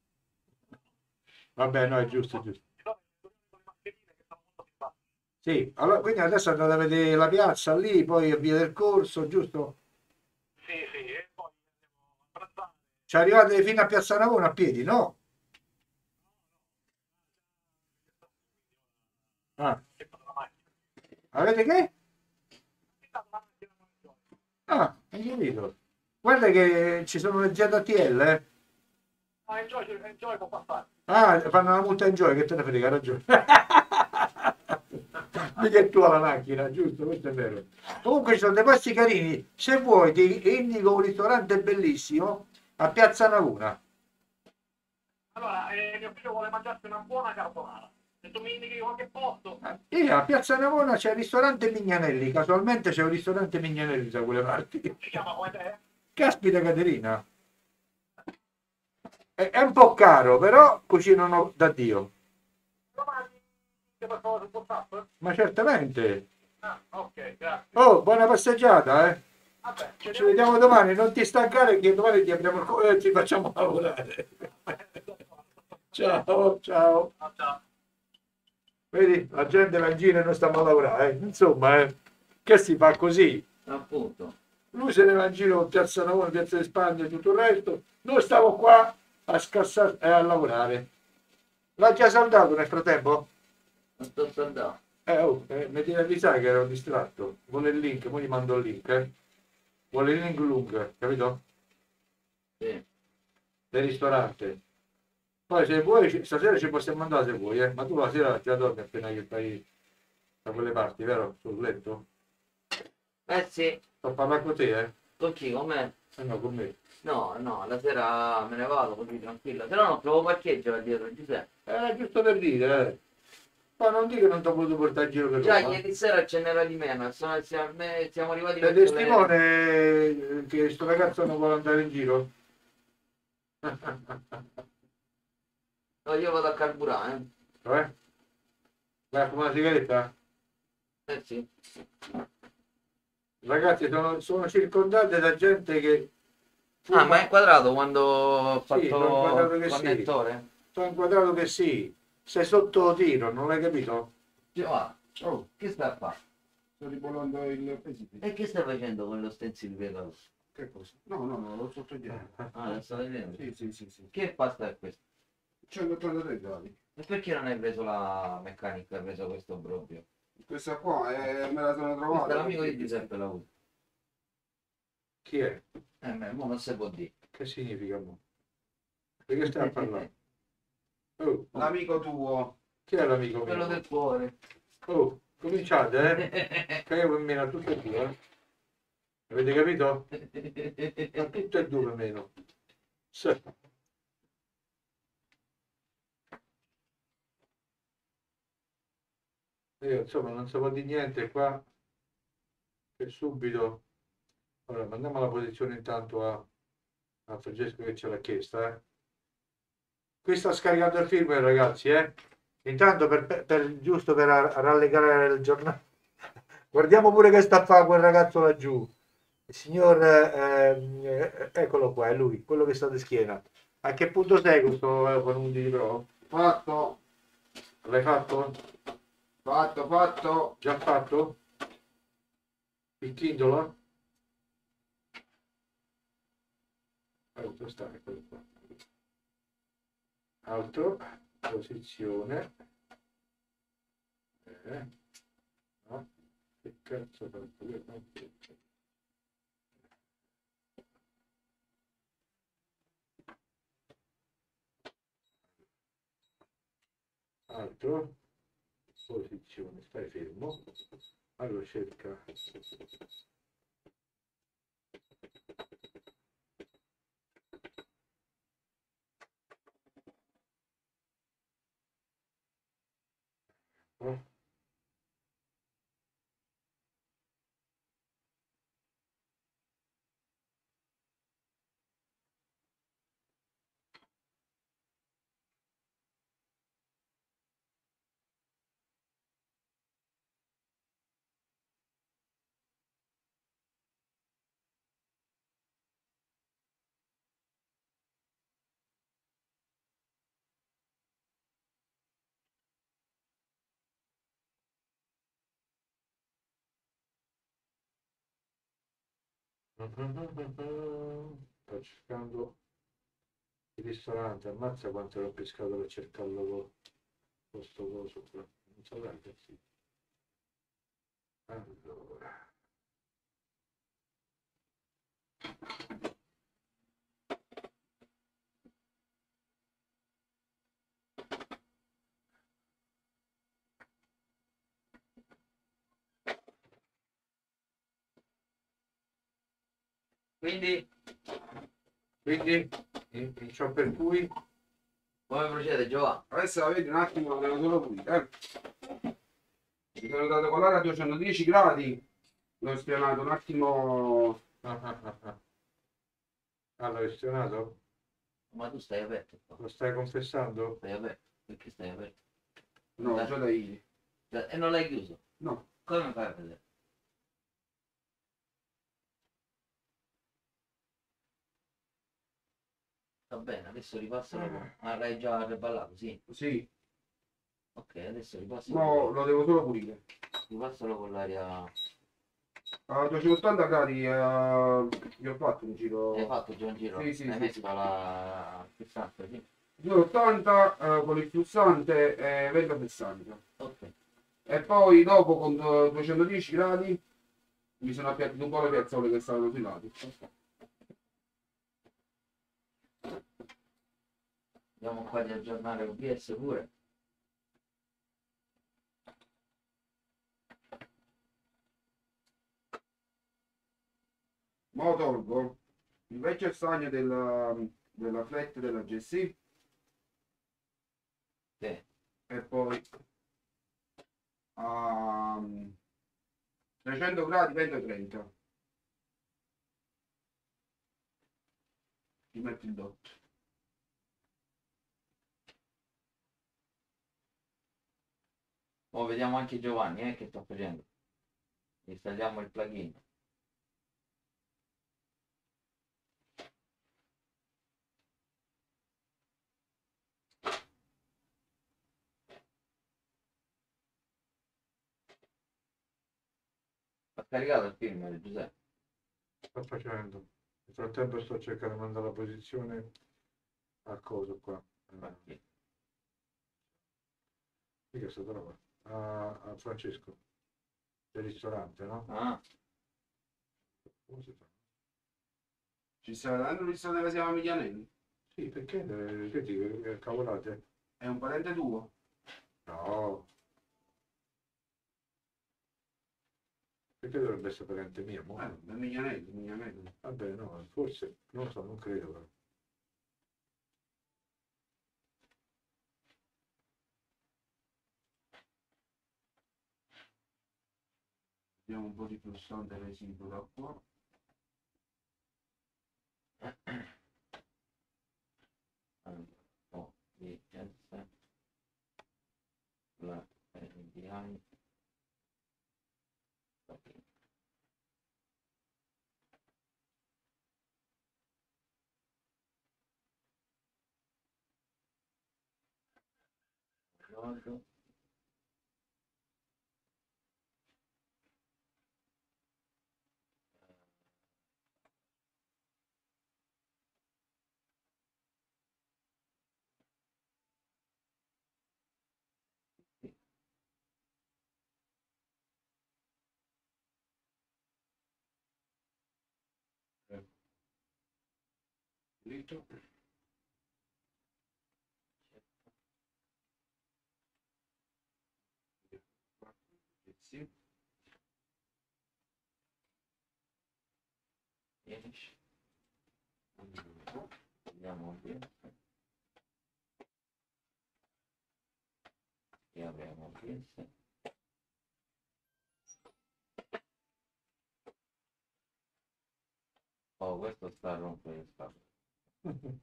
Vabbè, no, è giusto, è giusto. Sì, allora quindi adesso andate a vedere la piazza lì, poi a Via del Corso, giusto? Sì, sì. Ci arrivate fino a Piazza Navona a piedi, no? Ah. Avete che? Ah, hai capito. Guarda che ci sono le Z T L, eh. Ah, fanno la multa in gioia, che te ne frega, hai ragione. Mica è tua la macchina, giusto? Questo è vero. Comunque ci sono dei posti carini. Se vuoi ti indico un ristorante bellissimo a Piazza Navona. Allora, eh, mio figlio vuole mangiarsi una buona carbonara. Se tu mi indichi qualche posto, E a Piazza Navona c'è il ristorante Mignanelli. Casualmente c'è un ristorante Mignanelli da quelle parti. si chiama come te? Caspita Caterina. È, è un po' caro, però cucinano da Dio. Domani che per favore su WhatsApp? Ma certamente. Ah, ok, grazie. Oh, buona passeggiata, eh. Vabbè, Ci vediamo domani, non ti stancare che domani ti apriamo il cuore e ti facciamo lavorare. Ciao, ciao. ciao. Vedi, la gente va in giro e noi stiamo a lavorare, eh. Insomma, eh. Che si fa così? Appunto. Lui se ne va in giro con Piazza Navona, Piazza di Spagna e tutto il resto. Noi stiamo qua a scassare e a lavorare. L'ha già saldato nel frattempo? Non sto saldato. Eh, oh, eh, mi devi avvisare che ero distratto. Vuole il link, poi gli mando il link, eh. Vuole il link lungo, capito? Sì. Del ristorante. Poi se vuoi, stasera ci possiamo andare se vuoi, eh. Ma tu la sera ti dormi appena che stai da quelle parti, vero? Sul letto? Eh sì. Sto a parlare con te, eh? Con chi? Con me? Eh no, con me. No, no, la sera me ne vado così tranquilla. Se no non trovo parcheggio là dietro, Giuseppe. Eh, giusto per dire, eh. Ma non dico che non ti ho voluto portare in giro per Già Roma. ieri sera ce n'era di meno, sono- siamo, siamo arrivati Sei verso le- testimone che sto ragazzo non vuole andare in giro? No, io vado a carburare, Cioè? Vai a fumare una sigaretta? eh? Eh sì. Ragazzi, sono, sono circondate da gente che... Ah, ma è inquadrato quando ho fatto Sì, l'ho inquadrato che il sì. connettore? Sto inquadrato che sì. Sei sotto tiro, non l'hai capito? Giovanni, Oh, che sta a fare? sto ribollando il pesito. E che stai facendo con lo stencil piegato? Che cosa? No, no, no, l'ho sotto dietro. Ah, lo sto vedendo. Sì, sì, sì, sì. Che pasta è questa? centotrentatré gradi. E perché non hai preso la meccanica, hai preso questo proprio? Questa qua è, me la sono Questo trovata. è l'amico di Giuseppe la usa. Chi è? Eh, ma mo non si può dire. Che significa mo? Di che stai a parlare? Oh, L'amico tuo. chi è l'amico Quello mio? del cuore. Oh, cominciate, eh? Che io per meno tutte e due, eh? Avete capito? Ma tutte e due per meno. Sì. Io, insomma, non si può dire niente qua. Che subito... Allora, mandiamo la posizione intanto a, a Francesco che ce l'ha chiesta, eh? Qui sta scaricando il film, ragazzi, eh? Intanto, per, per- per- giusto per ra- rallegrare il giornale, guardiamo pure che sta a fare quel ragazzo laggiù. Il signor, ehm, eh, eccolo qua, è lui, quello che sta di schiena. A che punto sei questo eh, con un di pro? Fatto, L'hai fatto? fatto, fatto. Già fatto? Il titolo? Altro sta, eccolo qua. Altro, posizione. Eh, no, che cazzo ho fatto io? Altro, posizione, stai fermo. Allora cerca. Oh. Sto cercando Il ristorante, ammazza quanto l'ho pescato per cercarlo questo coso qua. Non so ragazzi. Allora. Quindi, Quindi, in, in ciò per cui, come procede Giovanni? Adesso la vedi un attimo, la devo solo pulire. Eh. Mi sono dato colare a duecentodieci gradi. L'ho spianato un attimo. ah, ah, ah, ah. Ah, l'hai gestionato? Ma tu stai aperto qua. Lo stai confessando? Stai aperto. Perché stai aperto? No, già da ieri. E non l'hai chiuso? No. Come fai a vedere? Va bene, adesso ripassalo con... Ah, l'hai già reballato, sì. Sì. Ok, adesso ripassalo, No, lo devo solo pulire. ripassalo con l'aria... A duecentottanta gradi eh, gli ho fatto un giro. Hai fatto già un giro? Sì, sì, Hai sì, messo sì. la fissante, sì? duecentottanta eh, con il flussante e vento fessante. Ok. E poi dopo con du- duecentodieci gradi mi sono appiattito un po' le piazzole che stavano sui lati. Andiamo qua di aggiornare O B S pure. Ma tolgo il vecchio stagno della, della flat della G C Sì. e poi a trecento gradi vento trenta. Ti metto il dot. Ora vediamo anche Giovanni, eh, che sta facendo. Installiamo il plugin. Ha caricato il film, Giuseppe? Sto facendo. Nel frattempo sto cercando di mandare la posizione a coso qua. Infatti. Chi è stato roba? A, a Francesco. Del ristorante, no? Ah, Come si fa? Ci sta dando un ristorante che si chiama Miglianelli? Sì, perché? eh, Che dico? Che cavolate? È un parente tuo? No. Perché dovrebbe essere parente mio? Mo? Eh, è Miglianelli, Miglianelli. Vabbè, no, forse, non lo so, non credo però. Vediamo un po' di flussante residuo da qua. allora, O B S, la N D I, plugin. Logo. Dritto. Sì. dieci. Vediamo O B S. E apriamo O B S. Oh, questo sta a rompere le scatole.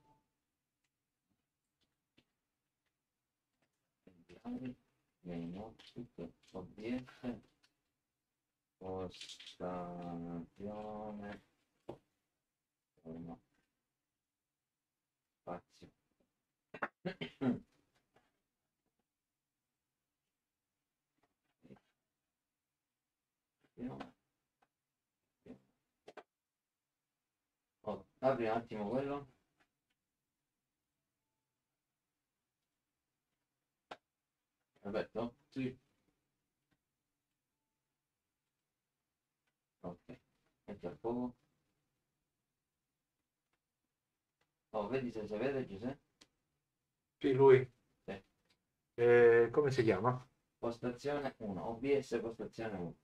Vediamo. Main output, O B S. Postazione. Forma. Spazio. Oh, apri un attimo quello. Aperto? Sì. Ok. Metti al fuoco. Oh, vedi se si vede, Giuseppe? Sì, lui. Sì. Eh, come si chiama? Postazione uno. O B S postazione uno.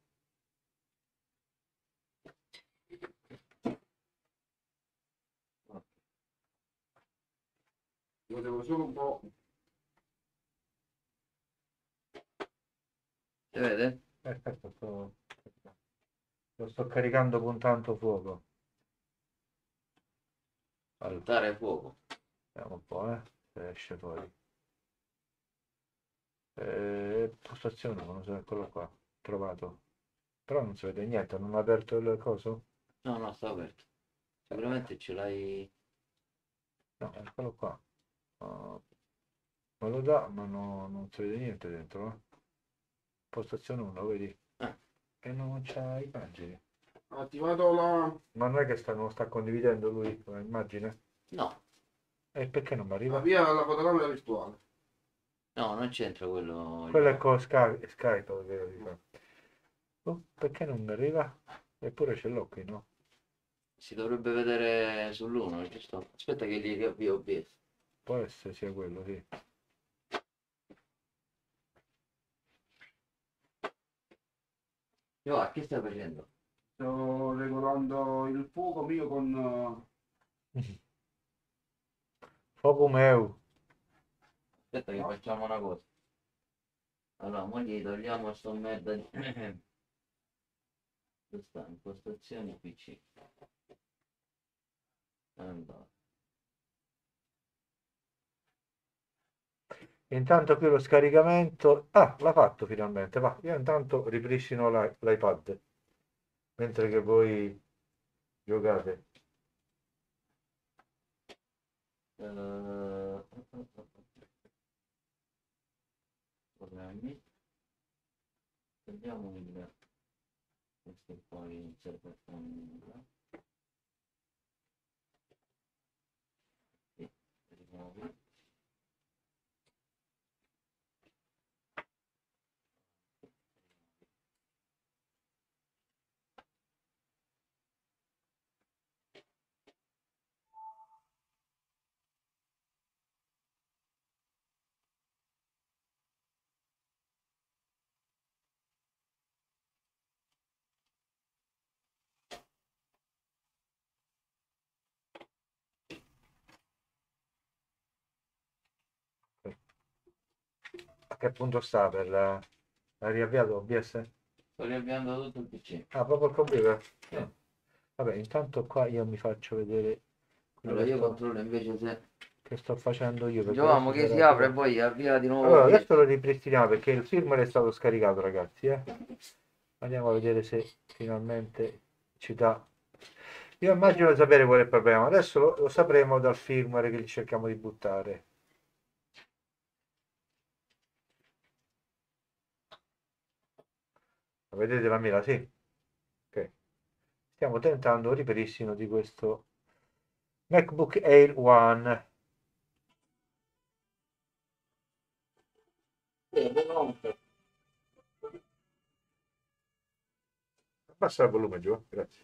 Lo devo solo un po'. Si vede? Aspetta, sto... lo sto caricando con tanto fuoco. Allora, Puntare fuoco. vediamo un po', eh, se esce fuori. Eh, postazione, non so, eccolo qua, trovato. Però non si vede niente, non ha aperto il coso? No, no, sta aperto. Sicuramente ce l'hai. No, eccolo qua. Oh, me lo dà, ma no- non si vede niente dentro, eh. Postazione uno, vedi? Ah. E non c'ha i pagine. Ho attivato la... Ma non è che sta, non sta condividendo lui l'immagine? No, E perché non mi la arriva? via alla fotocamera virtuale. no, non c'entra quello. Quello è con Skype, Skype lo devo dire. Oh, perché non mi arriva? Eppure ce l'ho qui, no? Si dovrebbe vedere sull'uno, giusto? Aspetta che gli riavvio O B S. Può essere sia quello, sì. Io, che stai facendo? Sto regolando il fuoco mio con... Fuoco meu. Aspetta che facciamo una cosa. Allora, mo gli togliamo sto merda di... Dove sta? Impostazioni P C. Allora. Intanto qui lo scaricamento... Ah, l'ha fatto finalmente, va. Io intanto ripristino l'i- l'iPad. Mentre che voi giocate. Uh, programmi. Vediamo il... Questo poi serve con... Sì, rimuovi. A che punto sta per la... Hai riavviato O B S? Sto riavviando tutto il P C. Ah, proprio il computer? Sì. Ah. Vabbè, intanto qua io mi faccio vedere quello Allora che io sto, controllo invece se... che sto facendo io. Perché Giovanni adesso che si sarà apre e tipo- poi avvia di nuovo Allora, O B S. adesso lo ripristiniamo perché il firmware è stato scaricato, ragazzi, eh. Andiamo a vedere se finalmente ci dà. Io immagino di sapere qual è il problema. Adesso lo, lo sapremo dal firmware che cerchiamo di buttare. Vedete la mela? Sì. Ok. Stiamo tentando il ripristino di questo MacBook Air One. Abbassa il volume giù, grazie.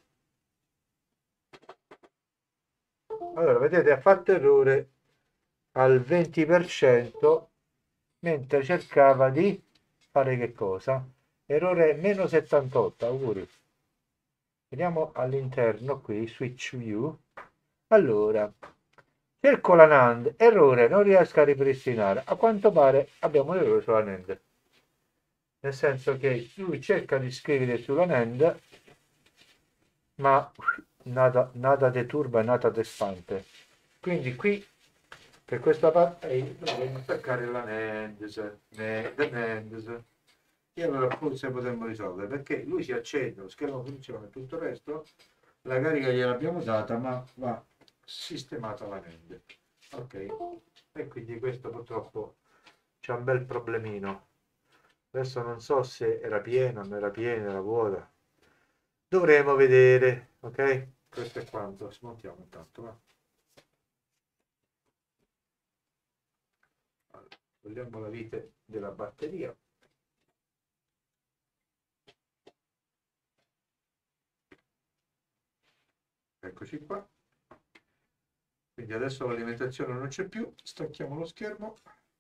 Allora, vedete, ha fatto errore al venti per cento mentre cercava di fare che cosa? Errore meno settantotto, auguri. Vediamo all'interno qui, switch view. Allora, cerco la NAND, errore, non riesco a ripristinare. A quanto pare abbiamo un errore sulla NAND. Nel senso che lui cerca di scrivere sulla NAND, ma nada, nada de turba, nada de spante. Quindi qui, per questa parte, dobbiamo attaccare la NAND, NAND. E allora forse potremmo risolvere, perché lui si accende, lo schermo funziona e tutto il resto, la carica gliel'abbiamo data, ma va sistemata la NAND. Ok, e quindi questo purtroppo c'è un bel problemino. Adesso non so se era piena, non era piena, era vuota. Dovremo vedere, ok? Questo è quanto. Smontiamo intanto, va. togliamo la vite della batteria. Eccoci qua. Quindi adesso l'alimentazione non c'è più, stacchiamo lo schermo.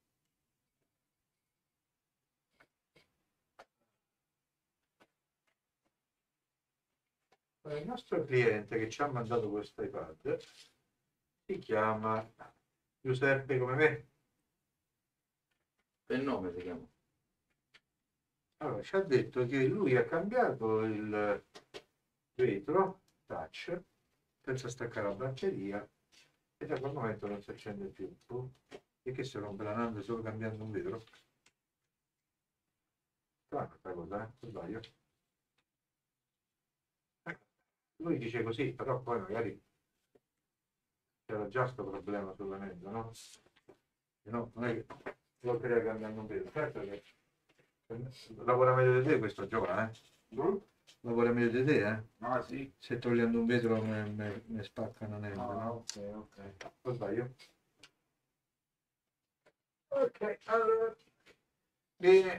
Il nostro cliente che ci ha mandato questo iPad si chiama Giuseppe come me. Per nome si chiama. Allora, ci ha detto che lui ha cambiato il vetro touch senza staccare la batteria e da quel momento non si accende più. E che si rompe la nanda solo cambiando un vetro? Strana questa cosa, eh? Sbaglio. Lui dice così, però poi magari c'era già questo problema solamente, no? No, non è che lo crea cambiando un vetro. Certo che lavora meglio di te questo giovane, eh? No? Lavora meglio di te, eh? Ah sì. Se togliendo un vetro mi spaccano neve, Ah, no? ok, ok. O sbaglio? Ok, allora. Bene.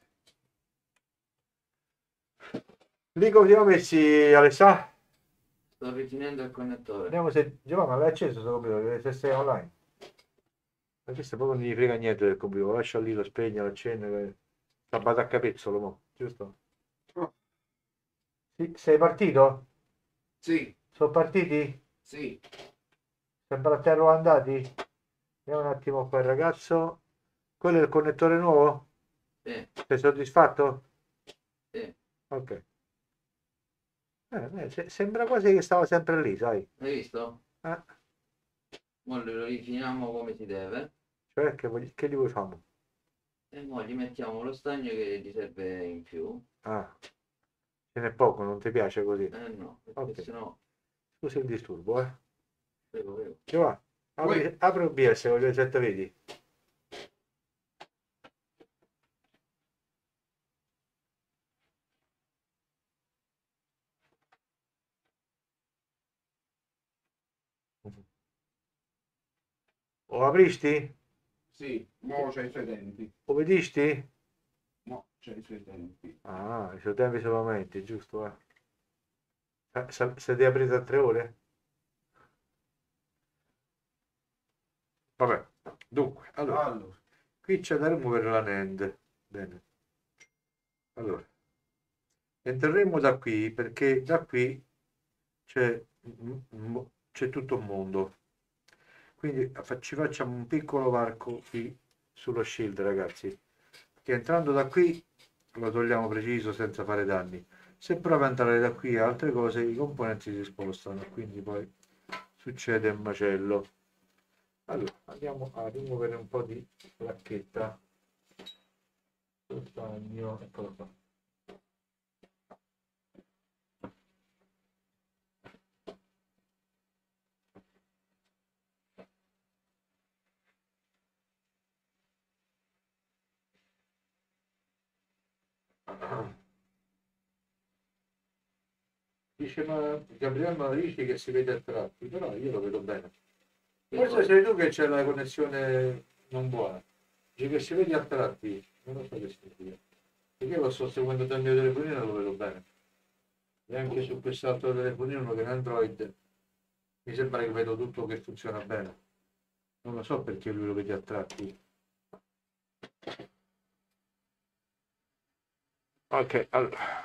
Lì come siamo messi, Alessà? Sto rifinendo il connettore. Vediamo se Giovanni l'hai acceso sto computer, se sei online. Perché se proprio non gli frega niente del computer, lascia lì, lo spegne, lo accende, sta a capezzolo, mo, giusto? Oh. Sì, sei partito? Sì, Sono partiti? sì. Sembra a terra andati? Vediamo un attimo qua il ragazzo. Quello è il connettore nuovo? Sì. Sei soddisfatto? Sì. Ok. Eh, eh, se- sembra quasi che stava sempre lì, sai? Hai visto? Eh, Ora lo rifiniamo come si deve. cioè, che, vogli- che gli vuoi fare? E ora gli mettiamo lo stagno che gli serve in più. Ah, ce n'è poco, non ti piace così? Eh no, perché Ok. sennò... Scusa il disturbo, eh. Prego, prego. Giovanni, apri, Uè. apri O B S, voglio vedere se te vedi. O apristi? Sì, mo c'è i suoi tempi. O vedisti? No, c'è i suoi tempi. Ah, i suoi tempi solamente, giusto, eh. Eh, se, se ti apri tra tre ore? Vabbè, dunque, allora, Allora, qui c'è da rimuovere la NAND. Bene. Allora, entreremo da qui perché da qui c'è c'è tutto un mondo. Quindi fa- ci facciamo un piccolo varco qui sullo shield, ragazzi. Che entrando da qui lo togliamo preciso senza fare danni. Se prova a entrare da qui a altre cose, i componenti si spostano, quindi poi succede un macello. Allora, andiamo a rimuovere un po' di placchetta. Stagno, eccolo qua. Dice, ma Gabriele ma dici che si vede a tratti, però io lo vedo bene. Forse sei tu che c'è la connessione non buona. Dice che si vede a tratti, non lo so che significa. Perché io lo sto seguendo dal mio telefonino e lo vedo bene. E anche su quest'altro telefonino che è un Android mi sembra che vedo tutto che funziona bene. Non lo so perché lui lo vede a tratti. Ok, allora.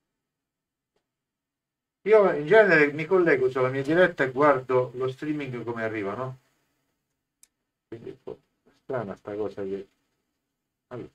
Io in genere mi collego sulla mia diretta e guardo lo streaming come arriva, no? Quindi oh, strana sta cosa che... Allora.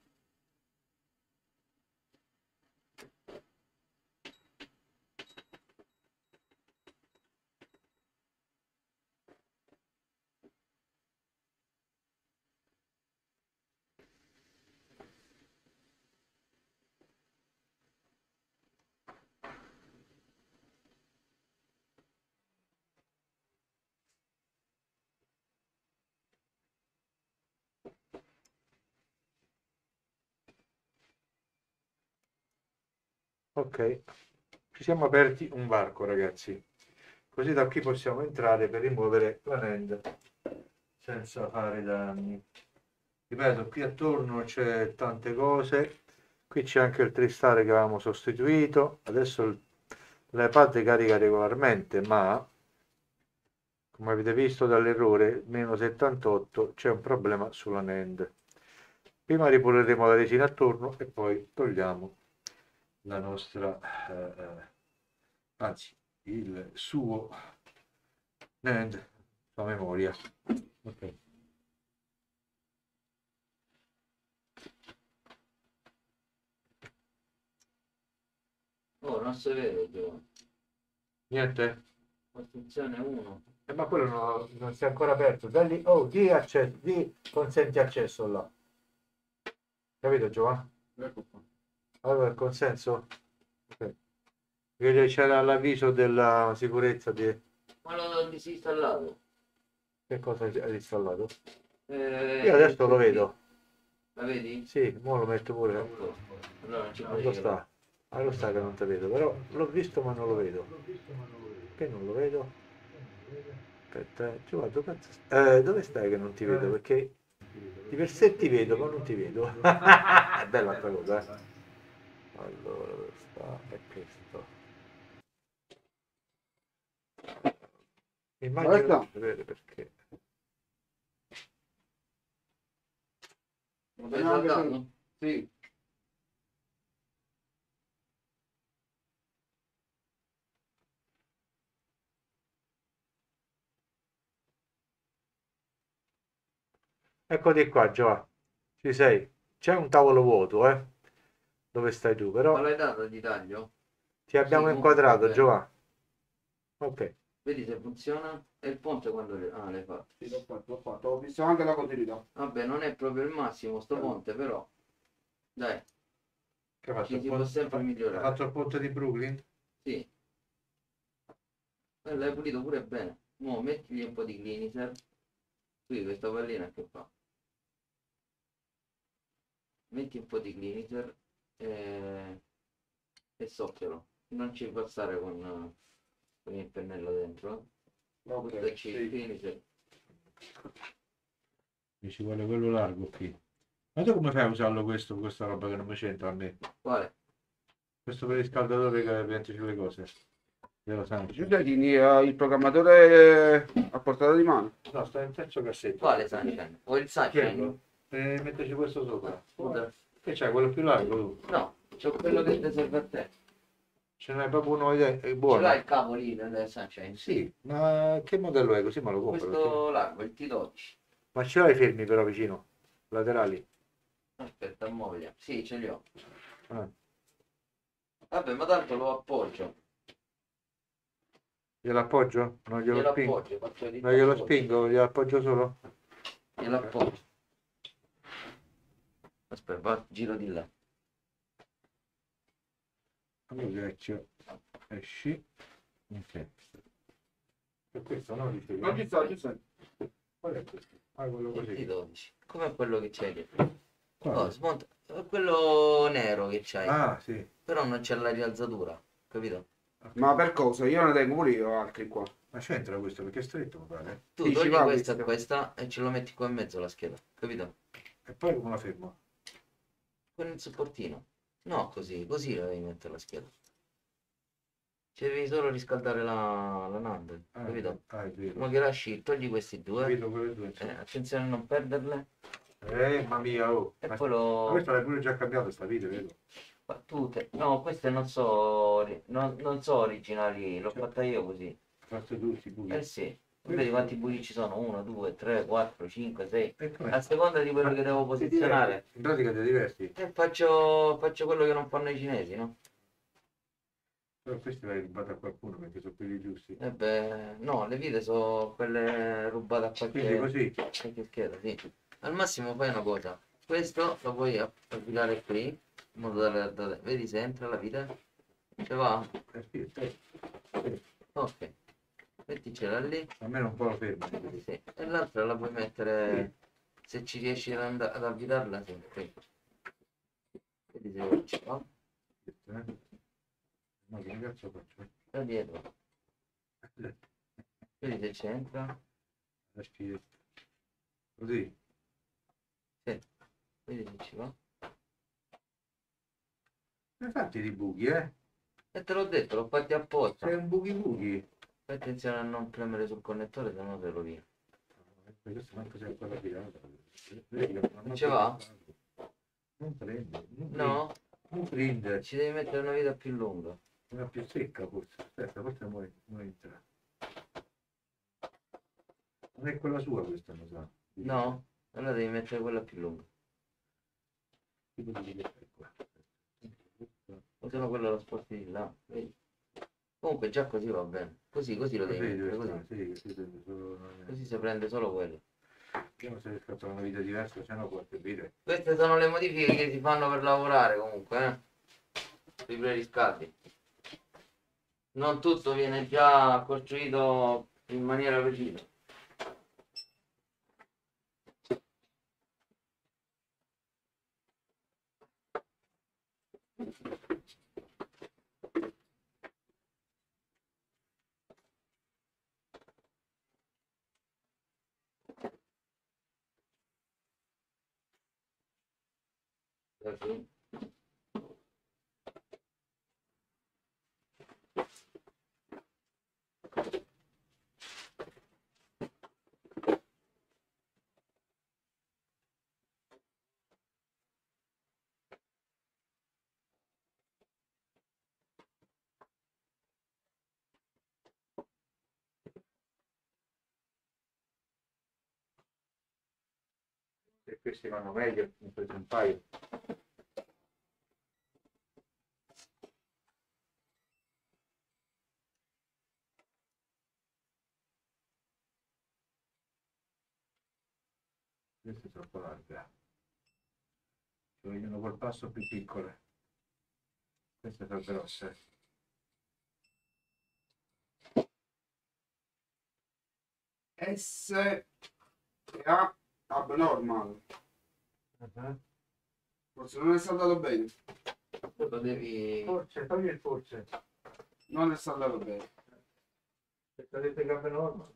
Ok, ci siamo aperti un varco, ragazzi. Così da qui possiamo entrare per rimuovere la NAND senza fare danni. ripeto, qui attorno c'è tante cose, qui c'è anche il tristare che avevamo sostituito, adesso l'iPad carica regolarmente, ma come avete visto dall'errore meno settantotto c'è un problema sulla NAND. Prima ripuliremo la resina attorno e poi togliamo la nostra eh, anzi il suo NAND, la memoria. Ok. Oh, non si vede, Giovanni. Niente? Costruzione uno. Eh, ma quello no- non si è ancora aperto. Da lì, oh, di, accesso, di consenti accesso là. Capito Giovanni? Ecco qua. Allora il consenso? Ok. Perché c'era l'avviso della sicurezza di... Ma l'ho disinstallato. Che cosa hai installato? Eh, Io adesso lo vedo. La vedi? Sì, ora lo metto pure. Allora non ci Non lo puoi sta. Ah, lo sta che non ti vedo, però l'ho visto ma non lo vedo. Che non lo vedo? Aspetta, eh. Giovanni, dove, cazzo st- eh, dove stai che non ti vedo? Perché di per sé ti vedo ma non ti vedo. È bella sta cosa, eh. Allora, dove sta? È questo. Immagino Guarda. di sapere perché. Lo stai saltando? Sì. Eccoti qua, Giovanni. Ci sei. C'è un tavolo vuoto, eh? Dove stai tu, Ma però l'hai dato di taglio? ti abbiamo Sì, comunque inquadrato, va bene. Giovanni. Ok. Vedi se funziona? E il ponte quando le... Ah, l'hai fatto. Sì, l'ho fatto, l'ho fatto. Ho visto anche la continuità. Vabbè, non è proprio il massimo sto ponte, però. Dai, Che ha fatto ci il si può ponte- sempre ha migliorare. fatto il ponte di Brooklyn? Sì. E l'hai pulito pure bene. Mo' mettigli un po' di cleaniser. Qui questa pallina che fa? Metti un po' di cleaniser e, e soffialo. Non ci passare con, con il pennello dentro. Eh. Ok, Buttaci il sì. cleaniser. Mi ci vuole quello largo qui. Ma tu come fai a usarlo questo, questa roba che non mi c'entra a me? Quale? Questo per il riscaldatore che pianti sulle cose. Glielo sanno. Giulia, tieni eh, il programmatore eh, a portata di mano. No, sta in terzo cassetto. Quale Sunshine? O il Sunshine? Quello. E metterci questo sopra. Scusa. Che c'hai quello più largo tu? No, c'ho quello che ti serve a te. Ce n'hai proprio uno idea, è Ce buono. l'hai il cavo lì nel Sunshine? Sì, ma che modello è? Così me lo compro. perché- Questo largo, il T dodici. Ma ce l'hai fermi però vicino? Laterali? Aspetta, muovili. Sì, ce li ho. Ah. Vabbè, ma tanto lo appoggio. Glielo appoggio? Non glielo, Glielo spingo? appoggio. Faccio di Non glielo appoggio. spingo? Glielo appoggio solo? Glielo appoggio. Aspetta, va, giro di là. Allora vecchio. Esci. Ok. Per questo no? Dicevi, Non ci sta, ci sta. Qual è questo? Ah, quello Il T così. dodici. Come quello che c'hai dietro. Quale? Oh, smonta. È quello nero che c'hai. Ah, sì. Però non c'è la rialzatura. Capito? Ma per cosa? Io ne tengo pure io altri qua. Ma c'entra questo perché è stretto, mi pare. Tu Sì, ci togli va, questa questo. e questa e ce lo metti qua in mezzo la scheda. Capito? E poi come la fermo? Con il supportino. No, così. Così la devi mettere la scheda. Ci devi solo riscaldare la, la NAND. Ah, Capito? Ah, è vero. Ma che lasci, togli questi due. Vedo quelle due. Eh, attenzione a non perderle. Eh, mamma mia, oh. E Ma poi ma lo... questo l'hai pure già cambiato sta video, vedo. Battute. No, queste non so, non, non so originali, l'ho fatta io così. Fatto tutti pure. Eh sì. Vedi quanti buchi ci sono? uno, due, tre, quattro, cinque, sei. E com'è? A seconda di quello Ma che devo ti posizionare. diverti? In pratica ti diverti. E faccio, faccio quello che non fanno i cinesi, no? Però questi l'hai rubato a qualcuno perché sono quelli giusti. E beh, no, le vite sono quelle rubate a Quindi qualche, così. qualche scheda, sì. Al massimo fai una cosa. Questo lo puoi applicare qui, in modo da, da- vedi se entra la vite? Ce va? Eh, sì, sì. Ok. Metticela lì. Almeno un po' lo fermo. Sì. E l'altra la puoi mettere, se ci riesci ad, and- ad avvitarla, sì, qui. Vedi se ci va. Eh? Ma che cazzo faccio? Da dietro. Vedi se c'entra. La schiena. Così. Sì. Vedi se ci va. Infatti di buchi, eh? E te l'ho detto, l'ho fatti apposta. Sei un buchi buchi. Fai attenzione a non premere sul connettore, se no te lo via. Questo manco c'è ancora tirata. Non ce va? Non prende. Non No? Non prende. Ci devi mettere una vita più lunga. Una più secca forse. Aspetta, forse non entra. Non è quella sua questa, mi sa. No? Allora devi mettere quella più lunga. Tipo di che è qua. O se no quella la sposti di là. Vedi? Comunque già così va bene. Così, così lo devi Così mettere, deve così. stare, sì, così deve solo- Così si prende solo quello. Vediamo se riesco a trovare una vita diversa, se no può capire. Queste sono le modifiche che si fanno per lavorare comunque, eh? Sui preriscaldi. Non tutto viene già costruito in maniera precisa. Così. Se questi vanno meglio, ne ho preso un paio. Queste sono troppo larghe. Ci vogliono col passo più piccole. Queste sono grosse. S e A abnormal. Uh-huh. Forse non è saldato bene. Lo devi... Forse, togli il forse. Non è saldato bene. Se avete gambe normali.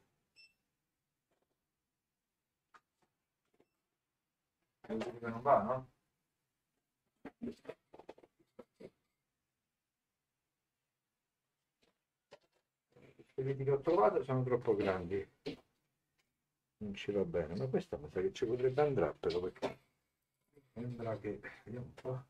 È che non va, no? I viti che ho trovato sono troppo grandi. Non ci va bene, ma questa mi sa che ci potrebbe andare però perché sembra che... Vediamo un po'.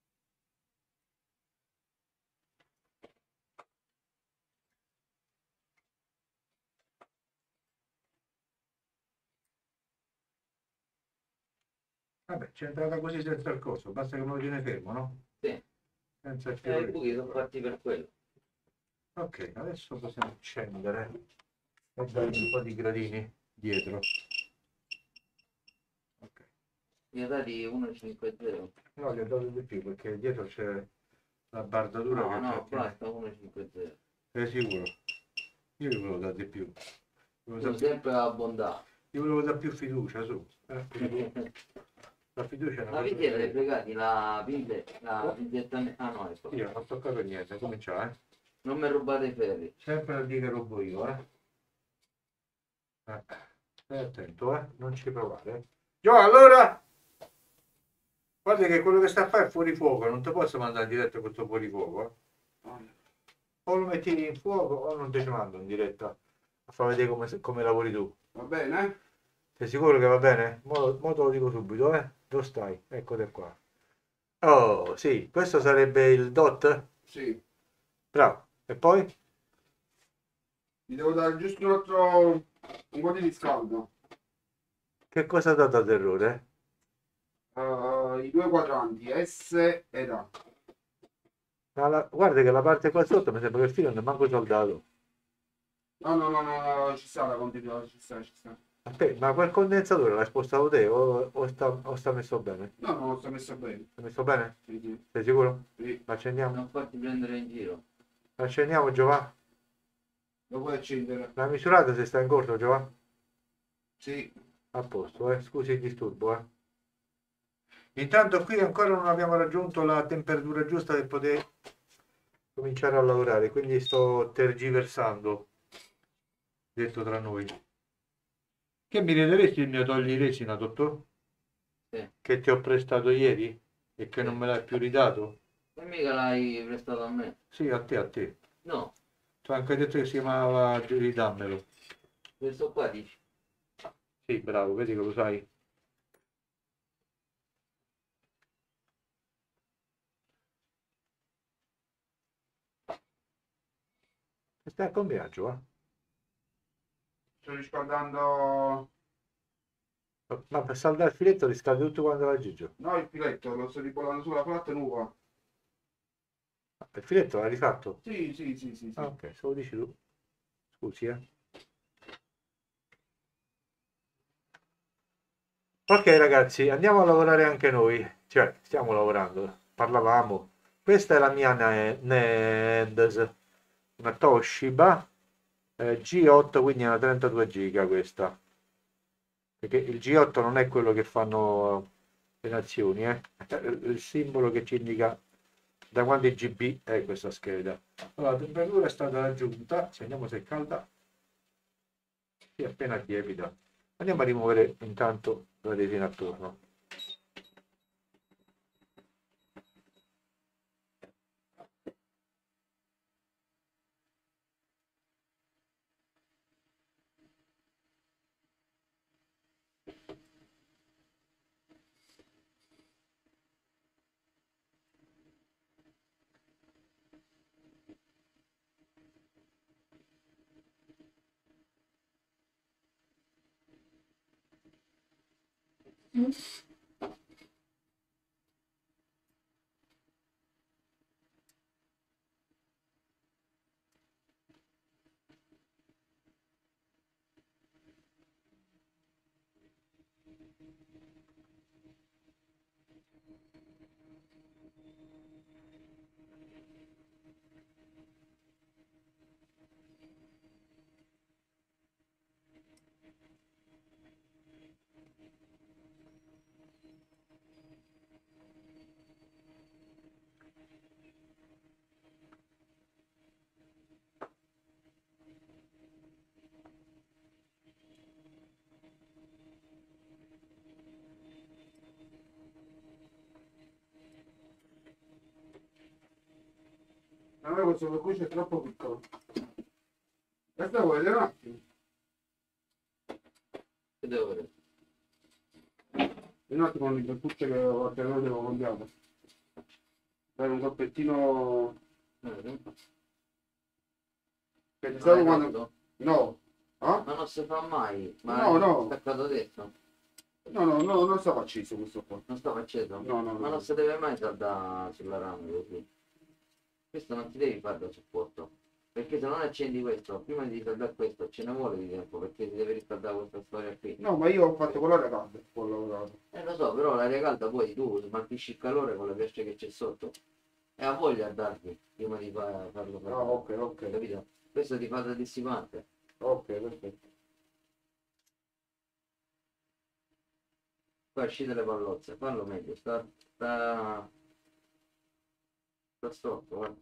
Vabbè, c'è entrata così senza il coso, basta che me lo tiene fermo, no? Sì. Senza il Eh, i filo. buchi sono fatti per quello. Ok, adesso possiamo accendere e dargli un po' di gradini dietro. Ok. Mi ha dati uno cinque zero. No, gli ho dato di più perché dietro c'è la bardatura No, che no, c'è. basta uno cinque zero. Sei sicuro? Io gli volevo dare di più. Volevo Sono dare più- sempre abbondati. Io volevo dare più fiducia, su. Eh, quindi la fiducia è una Ma cosa vi siete che- fregati la pinzetta? La pinzetta... Ah no, ecco. Io non ho toccato niente, comincia, eh. Non mi rubate i ferri. Sempre a dire che rubo io, eh. eh. Stai attento, eh. Non ci provare. Gio, allora... Guarda che quello che sta a fare è fuori fuoco, non ti posso mandare in diretta questo fuori fuoco, eh. O lo metti in fuoco o non ti ci mando in diretta a far vedere come, come lavori tu. Va bene? Sei sicuro che va bene? Mo, mo te lo dico subito, eh. Dove stai? Eccoti qua. Oh, sì, questo sarebbe il dot? Sì. Bravo. E poi? Ti devo dare giusto un altro... un po' di riscaldo. Che cosa ha dato ad errore? Uh, I due quadranti, S ed A. Ma la- guarda che la parte qua sotto mi sembra che il filo non è manco soldato. No, no, no, no, no, ci sta la continuità, ci sta, ci sta. Aspetta, ma quel condensatore l'hai spostato te o, o sta, o sta messo bene? No, no, sta messo bene. Sta messo bene? Sì, sì, Sei sicuro? sì. Accendiamo? Non farti prendere in giro. Accendiamo, Giovanni? Lo puoi accendere? La misurata se sta in corso, Giovanni? Sì. A posto, eh? Scusi il disturbo, eh? Intanto qui ancora non abbiamo raggiunto la temperatura giusta per poter cominciare a lavorare, quindi sto tergiversando, detto tra noi. Che mi rideresti il mio togli resina, dottor? Sì. che ti ho prestato ieri e che non me l'hai più ridato? E mica l'hai prestato a me. Sì, a te, a te. No, Tu hai anche detto che si chiamava ridammelo. questo qua dici. Sì, bravo, vedi che lo sai. Stai a compiaggio, eh? Sto riscaldando... Ma per saldare il filetto riscaldi tutto quanto la Gigio. No, il filetto, lo sto ribollando sulla platta nuova. Il filetto l'hai rifatto? Sì, sì, sì, sì, sì. Ah, ok, se lo dici tu. Scusi, eh. Ok ragazzi, andiamo a lavorare anche noi. Cioè, stiamo lavorando. Parlavamo. Questa è la mia Ne- NAND, una Toshiba eh, G otto, quindi è una trentadue giga questa. Perché il G otto non è quello che fanno le nazioni, eh. Il simbolo che ci indica da quanti G B è questa scheda. Allora, la temperatura è stata raggiunta, vediamo se è calda, sì, appena tiepida. Andiamo a rimuovere intanto la resina attorno. A me questo percorso è troppo piccolo. Questo lo vuoi vedere un attimo? Che devo vedere? Un attimo con il percorso che ho alterato devo cambiare. Per un coppettino... Eh, Che non stavo l'hai quando... rotto? No. Ah? Ma non si fa mai. Ma No, è no. staccato dentro. No, no, no, non stava acceso questo qua. Non stava acceso? No, no, no. Ma non si deve mai saldare sulla rame così. Questo non ti devi fare da supporto. Perché se non accendi questo, prima di saldare questo, ce ne vuole di tempo, perché si deve riscaldare questa storia qui. No, ma io ho fatto con l'aria calda, ho lavorato. Eh lo so, però l'aria calda poi tu smaltisci il calore con la piastra che c'è sotto. E ha voglia a darti prima di fa- farlo fare. Ah, ok, ok. Capito? Questo ti fa da dissipante. Ok, perfetto. Poi uscite le pallozze, fallo meglio, sta, sta, sta storto, guarda.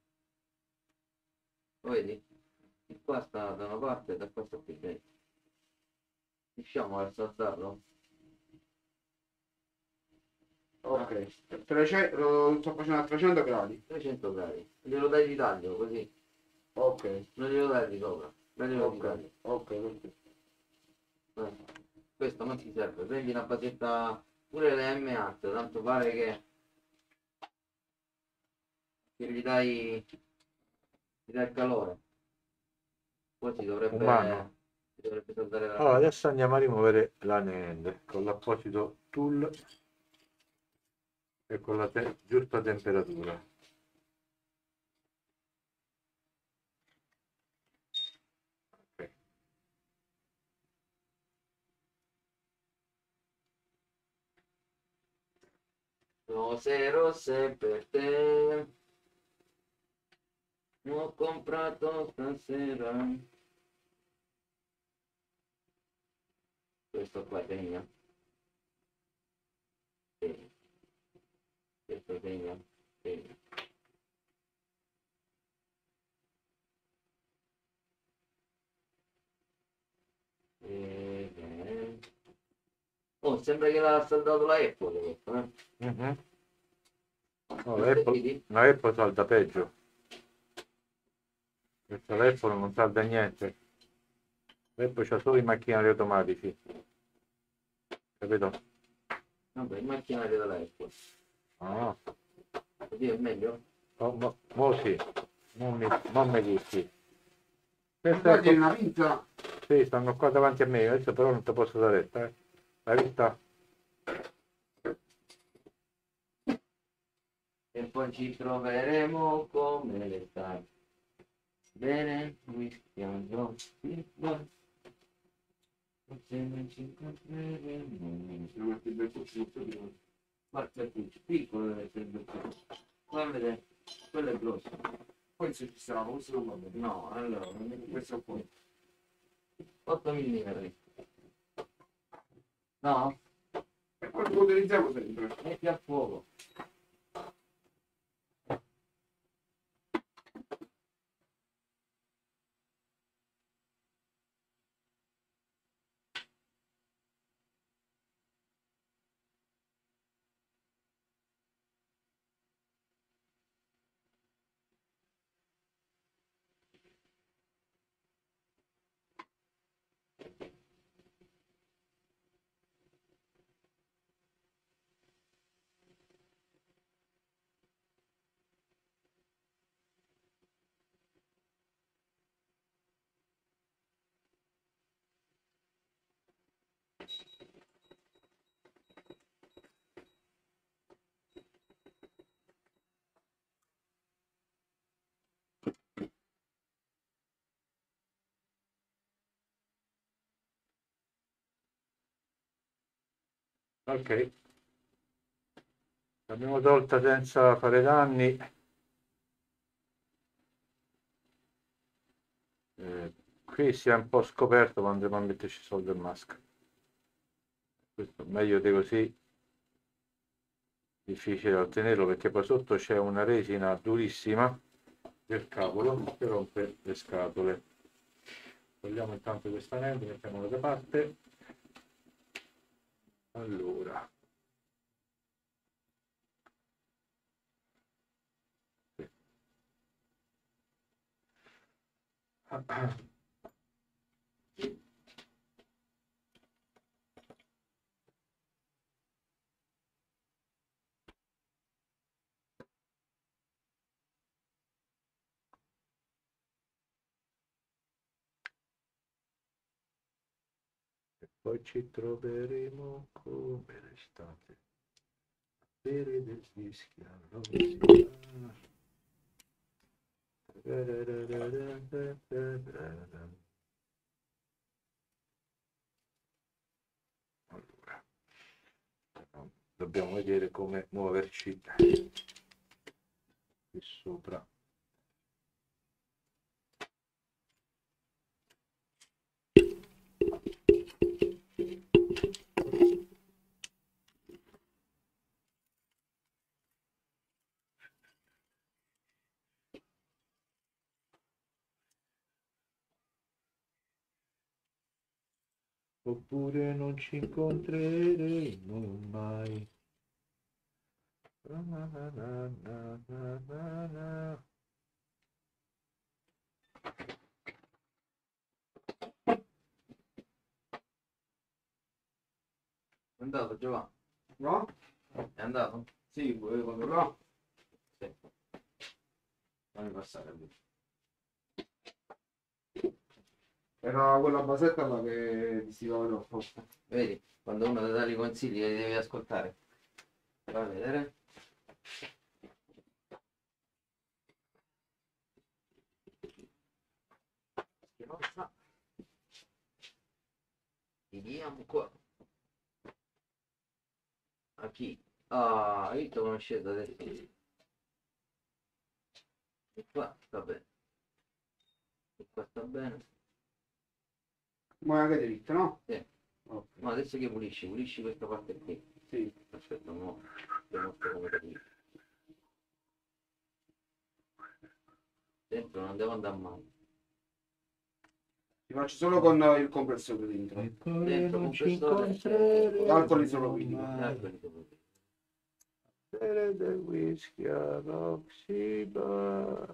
Lo vedi? Di qua sta da una parte e da qua sta qui dentro. Riusciamo a saltarlo? Ok. trecento, lo sto facendo a trecento gradi. trecento gradi. Glielo dai di taglio, così. Ok. Non glielo dai di sopra. Daglielo di Ok. taglio. Ok, perfetto. Eh. Questo non ti serve. Prendi una basetta, pure le M alte, tanto pare che, che gli dai, gli dai il calore. Poi si dovrebbe, Umano. si dovrebbe saltare la... Allora, adesso andiamo a rimuovere la NAND con l'apposito tool e con la te- giusta temperatura. Ok. Rose rosse per te, ho comprato stasera. Questo qua segna. Segna. Questo segna. Segna. E... Oh, sembra che l'ha saldato la Apple questo, eh? Mhm. No, Non la Apple, vedi? la Apple salda peggio. Questa Apple non salda niente. L'Apple c'ha solo i macchinari automatici. Capito? Vabbè, il macchinario della Apple. Ah, Così è meglio? mo, mo, mo sì, non mi, non mi dici. Questa Qua è tiene una pizza. sì, stanno qua davanti a me, adesso però non ti posso dare retta, eh. L'hai vista? E poi ci troveremo come le stai. Bene, qui stiamo zitto. Insieme ci incontreremo. Siamo messi ben cucino. Guarda il cuccio, piccolo deve essere il cuccio. Guarda vedere, quello è grosso. Poi se ci sarà, questo non va bene. No, allora, Questo è un po'. otto millimetri. No? E poi lo utilizziamo sempre. Metti a fuoco. Ok. L'abbiamo tolta senza fare danni. Eh, qui si è un po' scoperto quando andremo a metterci soldo in maschera. Questo meglio di così. Difficile da ottenerlo perché poi sotto c'è una resina durissima del cavolo che rompe le scatole. Togliamo intanto questa anello, mettiamolo da parte. Allora. E poi ci troveremo come l'estate. Bere del whisky all'università. Allora, dobbiamo vedere come muoverci qui sopra. Oppure non ci incontreremo mai. Na, na, na, na, na, na, na. È andato Giovanni? No? È andato? Sì, quando là. Sì. Fammi passare lì. Era quella basetta là che ti si va troppo. Vedi, quando uno ti dà i consigli li devi ascoltare. Vai a vedere. Che non sa. Vediamo qua. A chi? Ah, io ti conoscevo adesso. E qua sta bene. E qua sta bene. Ma anche dritto, no? Sì. Ok. Ma adesso che pulisci? Pulisci questa parte qui. Sì. Aspetta, no. Ti mostro come la pulisci. Dentro non devo andare male. Ti faccio solo con il compressore dentro. E poi Dentro non ci compressore, incontreremo. Alcoli solo vino. Alcoli solo vino. Bere del whisky a Roxy Bar.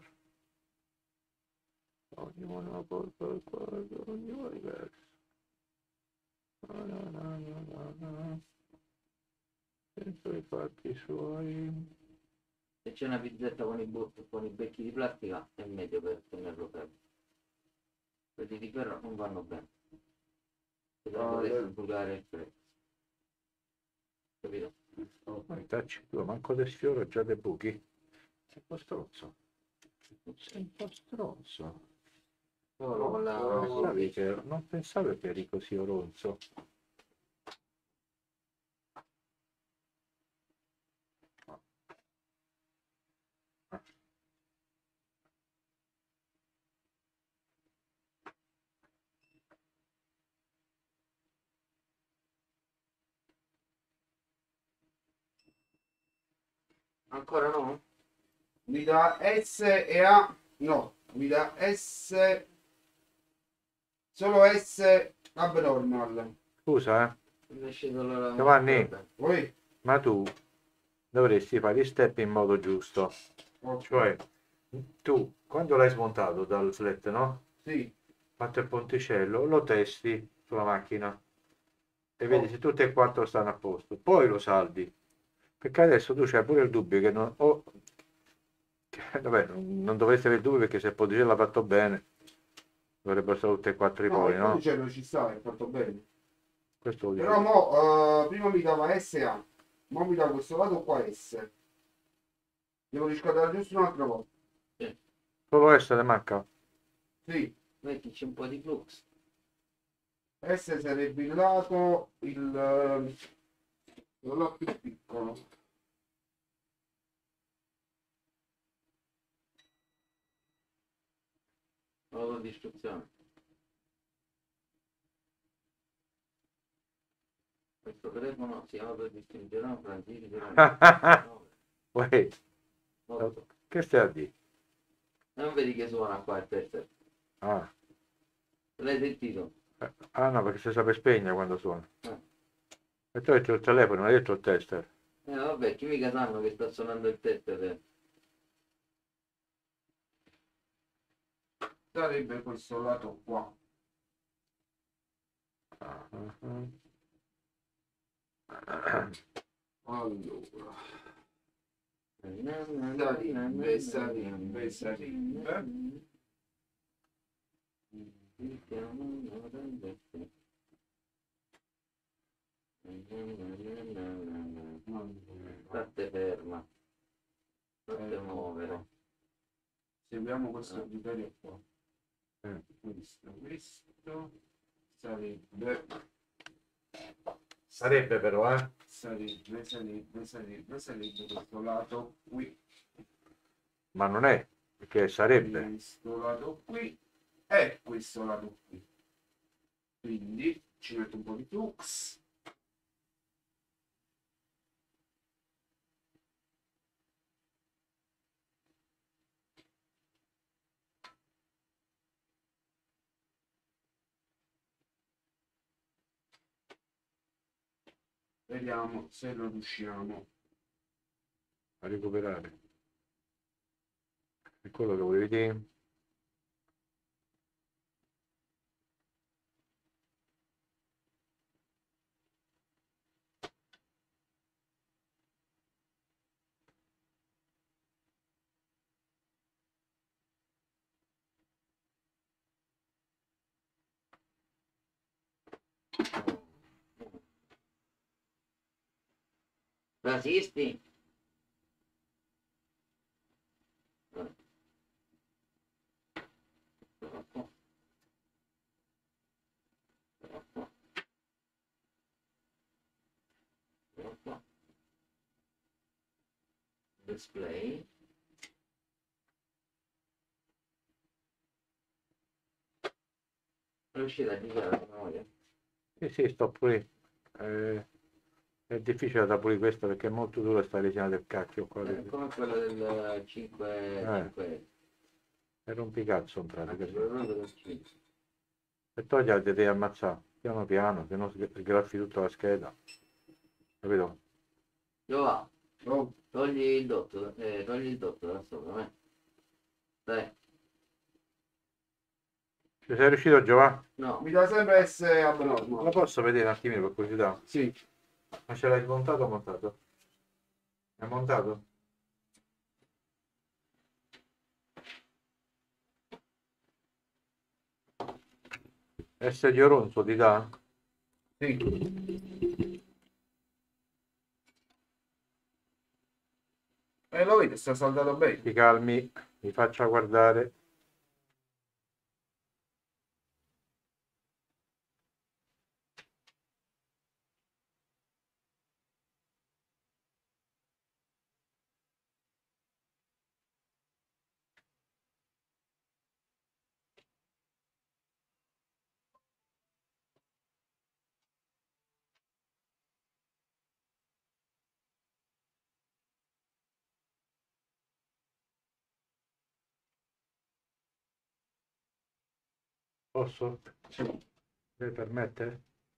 Ognuno porta il quadro, ognuno diverso. Na, na, na, na, na, na. Sempre i fatti suoi. Se c'è una pizzetta con i, con i becchi di plastica è meglio per tenerlo freddo. Quelli di ferro non vanno bene. Se Ah, dovresti beh. bucare il freddo. Capito? Ma tacci tu, manco del sfioro già dei buchi. Sei un po' stronzo. Sei un po' stronzo. Solo con la... Non pensavi che, non pensavo che eri così oronzo. Ancora no? Mi dà S e A. No, mi dà S. Solo S abnormal. Scusa, eh. Invece allora... Giovanni. Poi? Ma tu dovresti fare gli step in modo giusto. Cioè, tu quando l'hai smontato dal flat, no? Sì. Fatto il ponticello, lo testi sulla macchina e vedi se tutte e quattro stanno a posto. Poi lo salvi. Perché adesso tu c'hai pure il dubbio che non... Oh, che, vabbè, non, non dovresti avere il dubbio perché se il ponticello l'ha fatto bene, dovrebbero essere tutte e quattro i No, poli, il no? ponticello ci sta, è fatto bene. Questo lo dico. Però mo, eh, prima mi dava S A. Mo mi dà questo lato qua S. Devo riscaldare giusto un'altra volta. Solo essere manca. Sì. Mettici un po' di flux. S sarebbe il lato, il, eh, il lato più piccolo. Autodistruzione. Questo telefono si autodistruggerà fra giri di Uè, che stai a dire? Non vedi che suona qua il tester? Ah. L'hai sentito? Ah no, perché si sa per spegnere quando suona. Eh. E tu hai detto il telefono, non hai detto il tester. Eh vabbè, chi mica sanno che sta suonando il tester? Sarebbe questo lato qua. Ah, ah, ah. Allora. Sarebbe, sarebbe, sarebbe. State ferma. State muovere. Seguiamo questo criterio qua. Eh. Questo, questo sarebbe, Sarebbe però, eh. sarebbe, sarebbe, sarebbe, sarebbe questo lato qui. Ma non è, perché sarebbe. Questo lato qui e questo lato qui. Quindi ci metto un po' di flux. Vediamo se lo riusciamo A recuperare. È quello che volevi dire. Rasisti? Display. Riuscite a dichiarare la memoria? Sì, sì, sto pure. Eh, è difficile da pulire questo perché è molto dura sta resina del cacchio qua. È come quella del cinque... Eh. cinque... È rompicazzo in Anzi, pratica. Sì. quello del cinque. E togliela ti devi ammazzare, piano piano, se no sgraffi tutta la scheda. Capito? Giova, Oh, togli il dotto, eh, togli il dotto da sopra, eh. Dai. Ci sei riuscito, Giovanni? No. mi dà sempre S Lo abnormale. posso vedere un attimino per curiosità? Sì. Ma ce l'hai montato o montato? È montato? S di Oronzo ti dà? Sì. E lo vedi, sta saldato bene. Ti calmi, mi faccia guardare. Posso? Lei permette?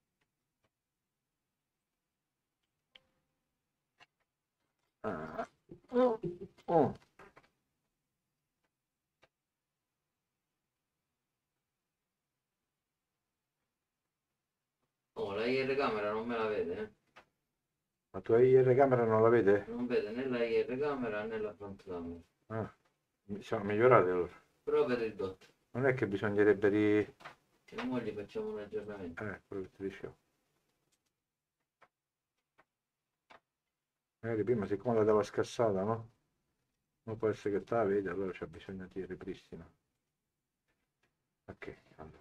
Ah. Oh. Oh. Oh, la I R camera non me la vede, eh. La tua I R camera non la vede? Non vede né la I R camera né la front camera. Ah. Siamo migliorati allora. Però vede il dotto. Non è che bisognerebbe di... E noi gli facciamo un aggiornamento. Eh, quello che ti dicevo. Magari prima siccome la dava scassata, no? Non può essere che te la vedi, allora c'è bisogno di ripristina. Ok, allora.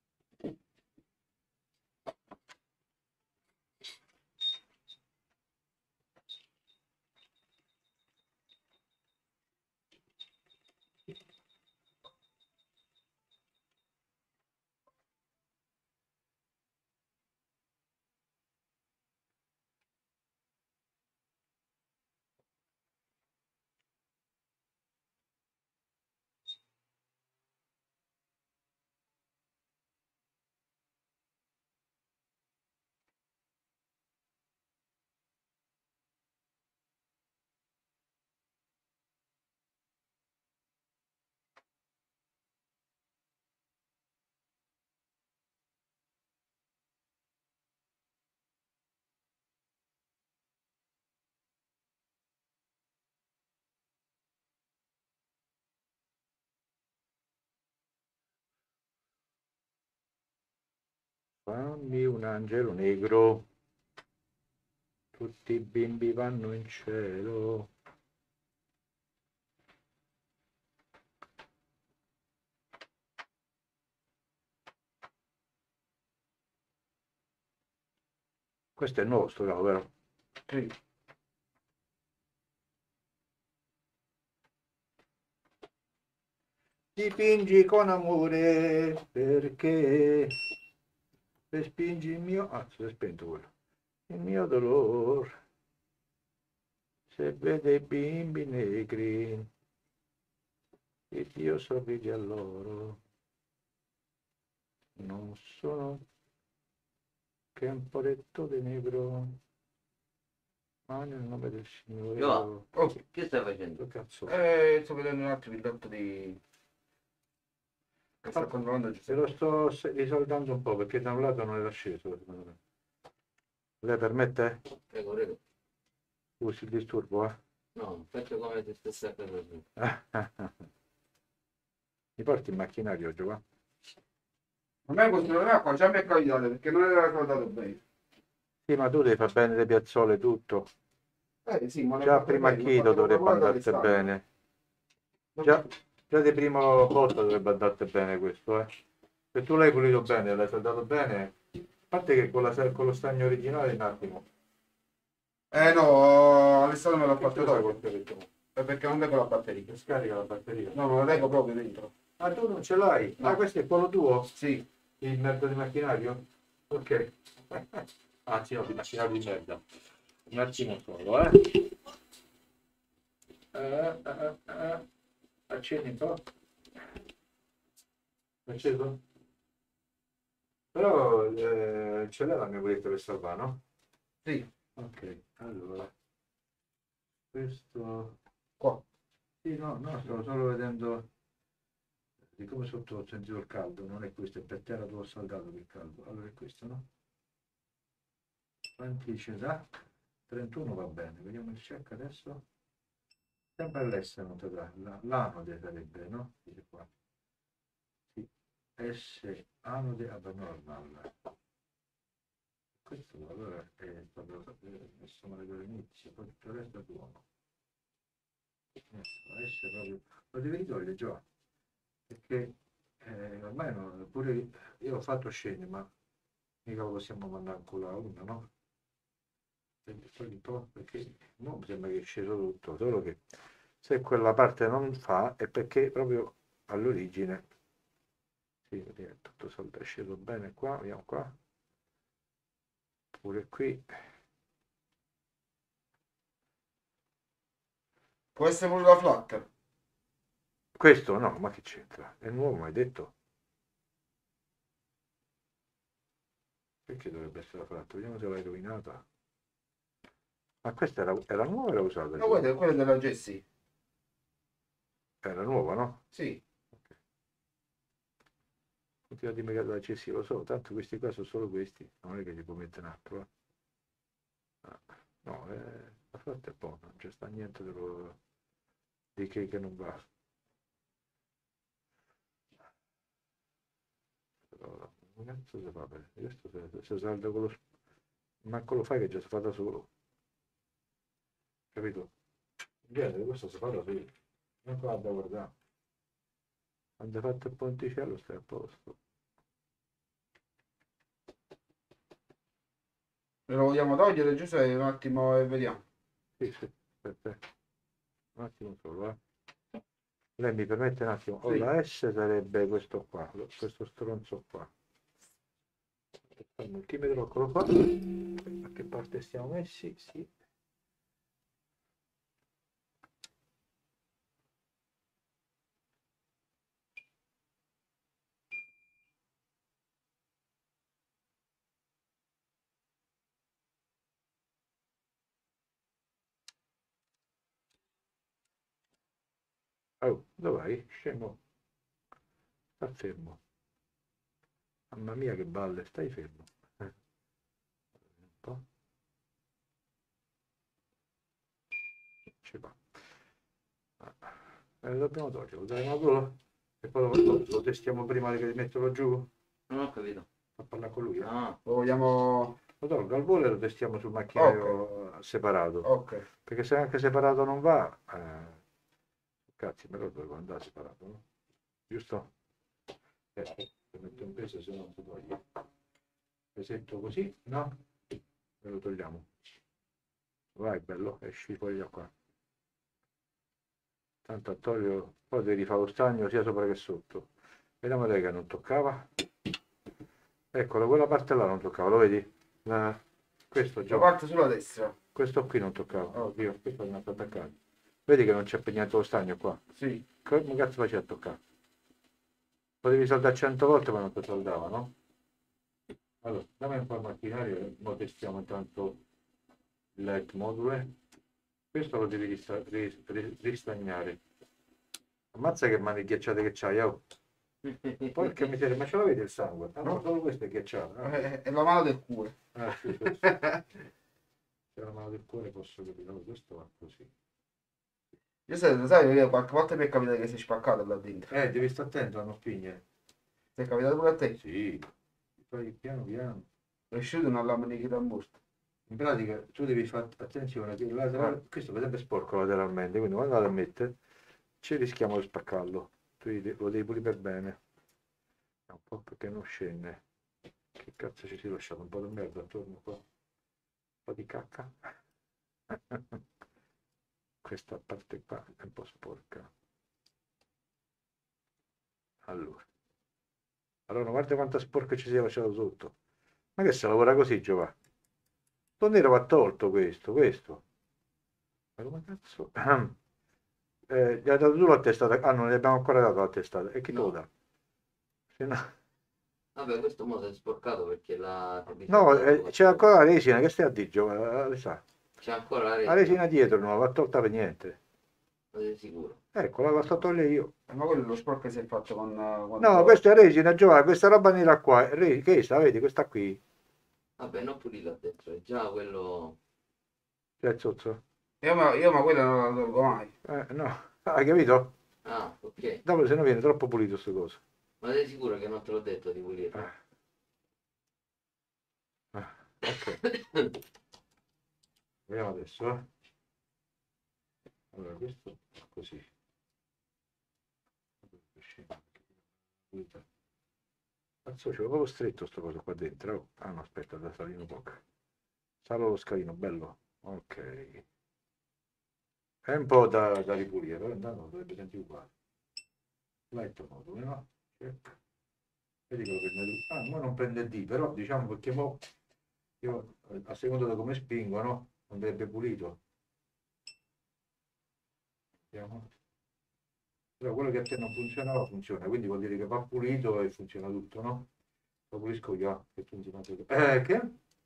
Fammi un angelo negro, tutti i bimbi vanno in cielo. Questo è nuovo sto capo, vero? Sì. Dipingi con amore perché respingi il mio... Ah, si è spento quello. Il mio dolore. Se vede i bimbi negri e Dio sorride a loro. Non sono che un poretto di negro, ma nel nome del Signore. Giova, Oh, che stai facendo? Che cazzo? eh, sto vedendo un attimo il dotto di... che sta controllando Se Giuseppe. lo sto se- risoldando un po' perché da un lato non era sceso, secondo me. Lei permette? Prego, prego. Usi il disturbo, eh? No, faccio come se stesse a casa sua. Mi porti il macchinario, Giovanni? A me questo non è qua, già mi è capitato perché non era saldato bene. Sì, ma tu devi fare bene le piazzole, tutto. Eh sì, ma l'ho Già fatto prima bene, l'ho Chito fatto dovrebbe proprio andarti all'estate. bene. L'ho Già, fatto- già di prima volta dovrebbe andarti bene questo, eh. Se tu l'hai pulito bene, l'hai saldato bene, a parte che con, la, con lo stagno originale un attimo. Eh no, all'estate me l'ho Che fatto tu fai dopo. col telefono? Eh, perché non leggo la batteria. Scarica la batteria. No, non la leggo proprio dentro. Ah, tu non ce l'hai? No. Ah, questo è quello tuo? Sì. Il merda di macchinario? Ok. Anzi no, di macchinario di merda. Un attimo solo, eh. Eh, eh, eh. Accendi un po'. Acceso? Però eh, ce l'è la mia boletta per salvare, no? Sì, Ok, allora. Questo... qua. Sì, no, no, stavo solo vedendo di come sotto ho sentito il caldo, non è questo, è per terra dove ho saldato il caldo. Allora è questo, no? Quanti ci dà? trentuno va bene, vediamo il check adesso. Sempre l'S non ti dà, la- l'anode sarebbe, no? Dice qua. Sì, S anode abnormal. Questo allora è stato messo male dall'inizio, poi tutto il resto è buono. Messo, S proprio, lo devi togliere già, perché eh, ormai no, pure io ho fatto scendere, ma mica lo possiamo mandare ancora a una, no? Perché non mi sembra che è sceso tutto, solo che se quella parte non fa è perché proprio all'origine sì, è tutto saldo, è sceso bene qua, vediamo qua, pure qui. Può essere pure la flacca. Questo no, ma che c'entra? È nuovo, mi hai detto? Perché dovrebbe essere fatto? Vediamo se l'hai rovinata. Ma questa era, era nuova o era usata? No, quella, quella della Jessie. Era nuova, no? Sì. Continua a dirmi che la C S lo so, tanto questi qua sono solo questi, non è che si può mettere un altro. Eh. Ah, no, eh, la flotta è buona, non c'è sta niente dello, di che, che non va. Allora, che cazzo si fa? Per- Questo si, si salda con lo... Manco lo fai che già si fa da solo. Capito? In genere questo si fa da solo. Non fa da guardare. Quando hai fatto il ponticello stai a posto. Lo vogliamo togliere, Giuseppe, un attimo e vediamo. Sì, sì, perfetto. Un attimo solo, eh. Lei mi permette un attimo, o Sì. la S sarebbe questo qua, questo stronzo qua. Il multimetro, eccolo qua. A che parte stiamo messi? Sì. Oh, dove vai? Scemo. Sta fermo. Mamma mia che balle, stai fermo. Eh. Un po'. Ci va. Eh, dobbiamo togliere, lo daremo a quello e poi lo, lo, lo testiamo prima di metterlo giù. Non ho capito. A parlare con lui. Eh. Ah, Lo vogliamo... Lo tolgo al volo e lo testiamo sul macchinario separato. Ok. Perché se anche separato non va, eh, cazzo, però devo andare separato, no? Giusto? Eh, se metto un peso se no non si toglie. Pesetto così, no? E lo togliamo. Vai bello, esci fuori da qua. Tanto a toglio, poi devi fare lo stagno sia sopra che sotto. Vediamo lei che non toccava. Eccolo, quella parte là non toccava, lo vedi? La... Questo La già. parte sulla destra. Questo qui non toccava. Oh. Oddio, questo non è attaccato. Vedi che non c'è per niente lo stagno qua. Sì. Come cazzo faceva a toccare? Potevi saldare cento volte ma non ti saldava, no? Allora, dammi un po' il macchinario e lo testiamo intanto il light module. Questo lo devi rista- ris- ris- ristagnare. Ammazza che mani ghiacciate che c'hai, oh. Porca miseria, ma ce l'avete il sangue? Ah, no, solo questo è ghiacciato. Ah, È, è la mano del cuore. ah, sì, sì, sì. Se la mano del cuore posso capire, oh, questo va così. Io sai, sai, io qualche volta mi è capitato che si è spaccato là dentro. Eh, devi stare attento a non spingere. Ti è capitato pure a te? Sì, poi piano piano. È uscito una laminichita in busta. In pratica tu devi fare attenzione che lateral... questo per esempio è sporco lateralmente, quindi quando vado a mettere ci rischiamo di spaccarlo. Tu lo devi pulire bene. Un po' perché non scende. Che cazzo ci si è lasciato un po' di merda attorno qua. Un po' di cacca. Questa parte qua è un po' sporca. Allora. Allora guarda quanta sporca ci si è lasciato sotto. Ma che si lavora così, Giovanni? Non nero va tolto questo, questo. Ma come cazzo? Eh, gli ha dato tu la testata? Ah, non gli abbiamo ancora dato la testata. E chi te lo No. dà? Se no... Vabbè, questo mo si è sporcato perché la... No, eh, c'è ancora la resina, che stai a dire, Giovanni? C'è ancora la La resina, resina dietro non l'ha tolta per niente. ma sei sicuro? Ecco, la vado a togliere io. Ma quello è lo sporco che si è fatto con... quando- No, questa è resina, Giovanni, questa roba nera qua, è re- che sta, vedi, questa qui, Vabbè, non pulito dentro, è già quello... c'è il zozzo. Io ma, io ma quella non la tolgo mai. Eh, no, hai capito? Ah, ok. Dopo se no viene troppo pulito sto coso. Ma sei sicuro che non te l'ho detto di pulire? Eh. Ah, ok, vediamo adesso, eh. Allora, questo così. Cazzo, c'è proprio stretto sto coso qua dentro. Oh. Ah no, aspetta, da salire un po'. Salo lo scalino, bello. Ok. È un po' da, da ripulire, però intanto dovrebbe sentire uguale. Light modo, no? Check. Vedi che lo prende tu. Ah, ma non prende D, però diciamo perché mo io a seconda da come spingo, no? Andrebbe pulito. Vediamo. Però quello che a te non funzionava funziona, quindi vuol dire che va pulito e funziona tutto, no? Lo pulisco io, che funziona tutto. Eh, che?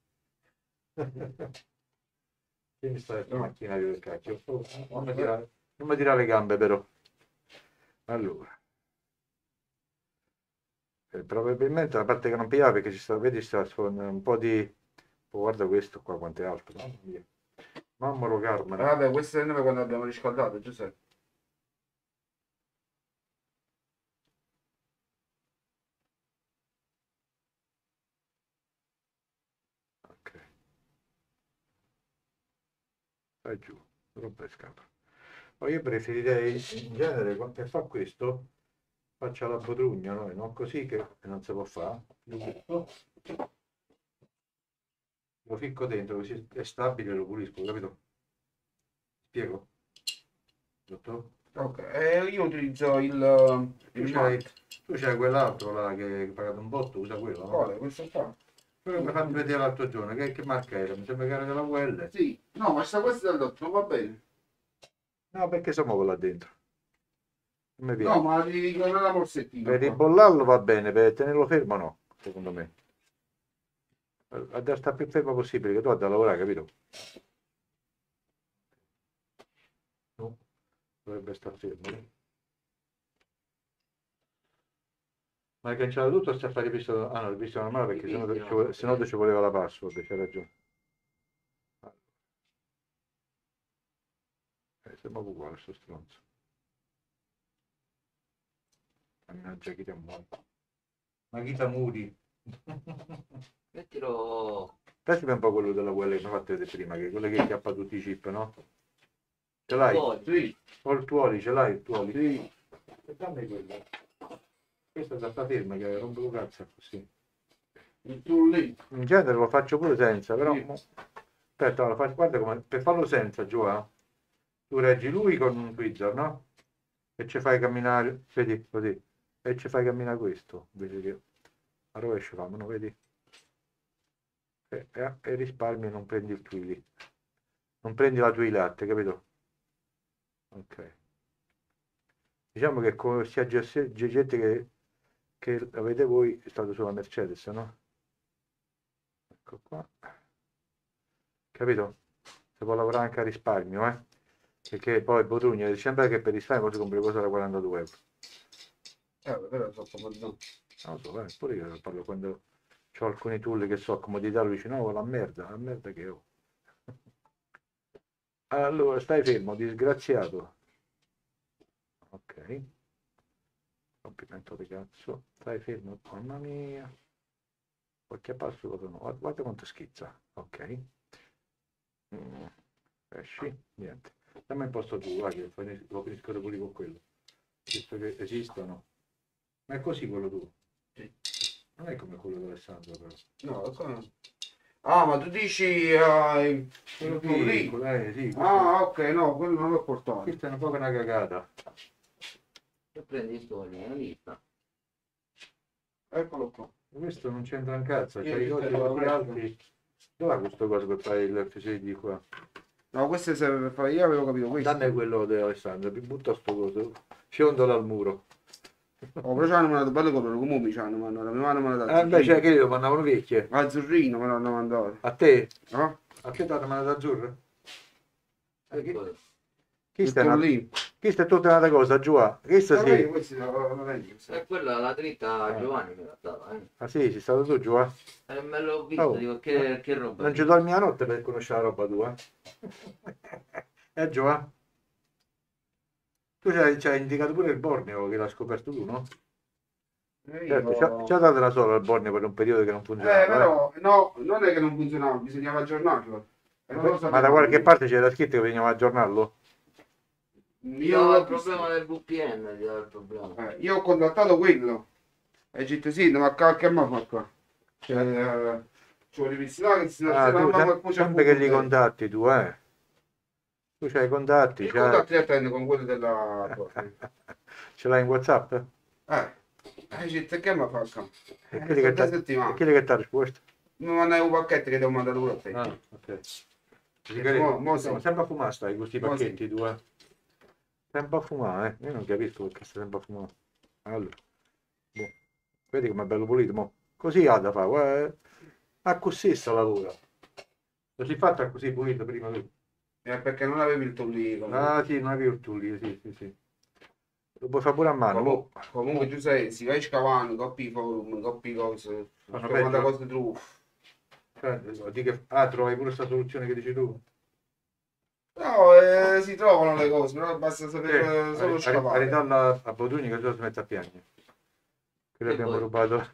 Che mi sta il macchinario del cacchio? Oh, non mi tirare, non mi tirare le gambe però. Allora. Eh, probabilmente la parte che non pigliava perché ci sta, vedi, sta con un po' di... Oh, guarda questo qua quanto è alto, mamma mia. Mamma lo Carmen. Vabbè, queste è noi quando abbiamo riscaldato, Giuseppe. Ok. Stai giù, rompe scatola. Poi io preferirei in genere per fare questo faccia la bodrugna, no? E non così che non si può fare. Lo ficco dentro così è stabile e lo pulisco, capito? Spiego? Dottor? Ok, e io utilizzo il... Tu il c'hai, mat. tu c'hai quell'altro là che hai pagato un botto, usa quello, no? Quale? Questo qua? Quello che mi hai fatto vedere l'altro giorno, che, che marca era? Mi sembra che era della U L. Sì, no, ma sta questa del dottor, non va bene. No, perché si muove là dentro. Non mi piace. No, ma devi con la borsettina. Per qua. ribollarlo va bene, per tenerlo fermo no, secondo me. A da stare più fermo possibile, che tu hai da lavorare, capito? No, dovrebbe stare fermo. Ma hai cancellato tutto o stai a fare rivisto? Ah no, rivisto normale perché sennò, ci vuole- sennò ci voleva la password, c'hai ragione. Eh, sembra uguale sto stronzo. Mannaggia chi ti ha muoio. Ma chi ti muri? Mettilo... Prendimi un po' quello della U L che mi ha fatto vedere prima, che è quello che chiappa tutti i chip, no? Ce l'hai? Poi, Sì, O il tuoli, ce l'hai il tuoli? sì. E dammi quello. Questa sta sta ferma che rompe lo cazzo così. Il tuo lì. In genere lo faccio pure senza, però... Sì. mo- Aspetta, lo faccio, guarda come... Per farlo senza, Gioa, tu reggi lui con un tweezer, no? E ci fai camminare, vedi, così. E ci fai camminare questo, invece che... A rovescio fanno, no? Vedi? E, e, e risparmi e non prendi il twilly. Non prendi la twilate, capito? Ok. Diciamo che come sia G G che, che avete voi è stato sulla Mercedes, no? Ecco qua. Capito? Si può lavorare anche a risparmio, eh? Perché poi Bodrugno sembra che per risparmio si compri cosa da quarantadue euro. Eh, però sono come no. Non lo so, eh, pure io parlo quando ho alcuni tool che so comodità, lui dice no, la merda, la merda che ho. Allora, stai fermo, disgraziato. Ok. Complimento di cazzo. Stai fermo, mamma mia. Qualche passo cosa no. Guarda, guarda quanto schizza. Ok. Mm. Esci, niente. Dammi un posto tu, vai, che poi lo finisco da pulire con quello. Visto che esistono. Ma è così quello tuo? Sì. Non è come quello di Alessandro però. No, lo so. Ah, ma tu dici uh, quello tuo lì? Piccolo, eh, sì, questo, Ah, ok, no, quello non l'ho portato. questa è un po' una cagata. che prendi il tuo lì, la lista. Eccolo qua. Questo non c'entra un cazzo, Io c'hai i questo cosi è la così vecchia. alti. Dov'è questo coso per fare il F sei di qua? No, questo serve per fare, io avevo capito questo. Dammi quello di Alessandro, mi butta sto coso, fiondolo al muro. Oh, però c'hanno mandato bello colore, come mi c'hanno mandato? Mi hanno mandato Eh, invece che io mandavano vecchie. azzurrino, me l'hanno mandato. A te? No? A te ti hanno mandato azzurro? Eh, chi, Ecco. chi sta Tutto una- lì. chi sta tutta un'altra cosa, giù? Questa Ah, vedi, sì. questi sono- non è niente. E quella la dritta Giovanni me l'ha data, eh. Ah sì, sei stato tu giù? Eh? E me l'ho visto, Oh, dico che, che roba. Non ci dormi la notte per conoscere la roba tua. Eh giù? Eh? Tu ci hai, ci hai indicato pure il Borneo che l'ha scoperto tu, no? Eh, Certo, io- ci ha dato da solo il Borneo per un periodo che non funzionava. Eh, però, no, non è che non funzionava, bisognava aggiornarlo. E non lo eh. Ma sapevo. da qualche parte c'era scritto che bisognava aggiornarlo? Io Io, non ho l'ho il problema visto. del V P N, ti dà il problema. Eh, io ho contattato quello e ho detto sì, ma che che mi fa qua? Cioè, eh, ci vuole ripristinare che si Ah, tu, sem- poi c'è sempre che li punto contatti tu, eh. Tu c'hai i contatti, il c'hai... contatto direttamente con quello della Ce l'hai in WhatsApp? eh, e ho detto che mi fa qua? E Eh, quelli sono che tre t'ha- e settimane. quelli che ti ha risposto? Mi mandai un pacchetto che ti ho mandato pure a te. Ah, ok. Mo- mo sì. No, sempre a fumare stai questi Mo sì. pacchetti tu, eh. Sempre a fumare, eh. Io non capisco perché stai sempre a fumare. Allora, boh. Vedi com'è bello pulito, mo. Così ha da fare, guarda. Ma così sta lavora. Lo si fatta così pulito prima lui. Eh, perché non avevi il tollino. Ah sì, non avevo il tulli, sì, sì, sì. Lo puoi fare pure a mano, mo. Comunque, comunque tu sai, si vai scavando, coppi i forum, coppi cose, Fanno trovando peggio? cose truffe. Cioè, di che... Ah, trovi pure questa soluzione che dici tu? No, eh, si trovano le cose, però basta sapere Eh, solo a, a scavare. ridarla a Bodugni che solo si mette a piangere. Che E abbiamo poi? rubato.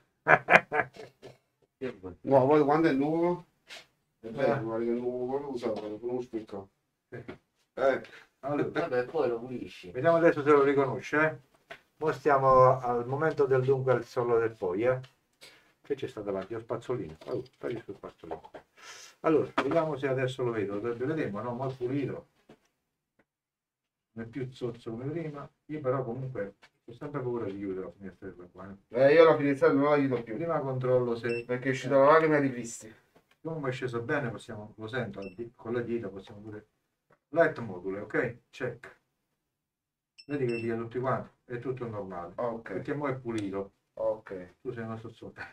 Che vuoi? No, poi quando è nuovo, è Eh. bello, guarda che è nuovo, lo usato, lo conosco il capo. Sì. Eh, Allora, Vabbè, poi lo pulisci. vediamo adesso se lo riconosce. Eh? Ora stiamo al momento del dunque al solo del poi. Eh? Che c'è sta davanti? Lo spazzolino. Oh, sparisco il spazzolino. Allora, vediamo se adesso lo vedo. Lo vedremo, no? Mal pulito. Non è più zozzo come prima. Io però comunque ho sempre paura di chiudere la finestrella qua. Eh? eh, io la finestrella non la aiuto più, Prima controllo se perché è uscita la lacrima di Cristi. come è sceso bene, possiamo, lo sento al di- con le dita, possiamo pure. Light module, ok? Check. Vedi che via tutti quanti, è tutto normale. Ok, Perché mo è pulito. ok. Tu sei il nostro sotto.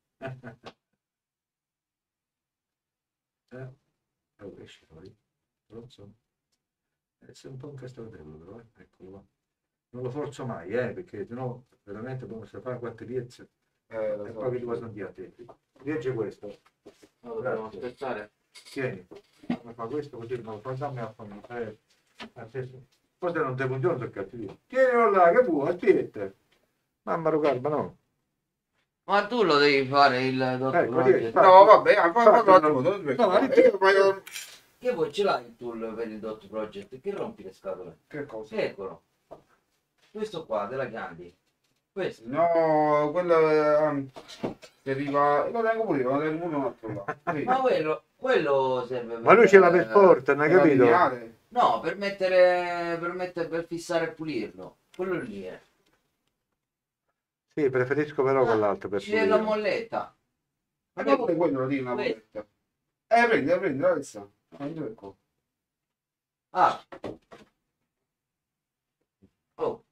eh? Oh, esci fuori. Non so. Eh, sei un po' incastatello però, eh. Eccolo qua. Non lo forzo mai, eh, perché sennò veramente come se fa quattro piezze Eh, lo e so. poi che ti posso dire a te. Legge questo. No, dobbiamo Grazie. aspettare. Tieni, mi fa questo così, non fa dammi a fare. Eh, adesso. Poi se non ti funziona sono cattivo. Tienilo là, che vuoi, aspetta. Mamma Rocarba, no. Ma tu lo devi fare il Ecco, dottor sì, Project. fa- No, vabbè, ah, fa, fa, Infatti, un attimo, non- non ti no, preoccupare. ma- Eh, ma io- Che vuoi, ce l'hai il tool per il dot project? Che rompi le scatole? Che cosa? Eccolo. Questo qua, della Gandhi. Questo. No, quello eh, che arriva. Lo tengo pure io, lo tengo pure un altro là. Sì. Ma quello, quello serve per... Ma lui ce l'ha per forza, non hai Per capito? allineare. No, per mettere, per mettere, per fissare e pulirlo. Quello lì è. Sì, preferisco però quell'altro per C'è la pulire. molletta. Ma non pure quello lo dico una Questo. voletta. Eh, prendi, prendi, dove questa. Ah, dove è qua? Ah. Oh,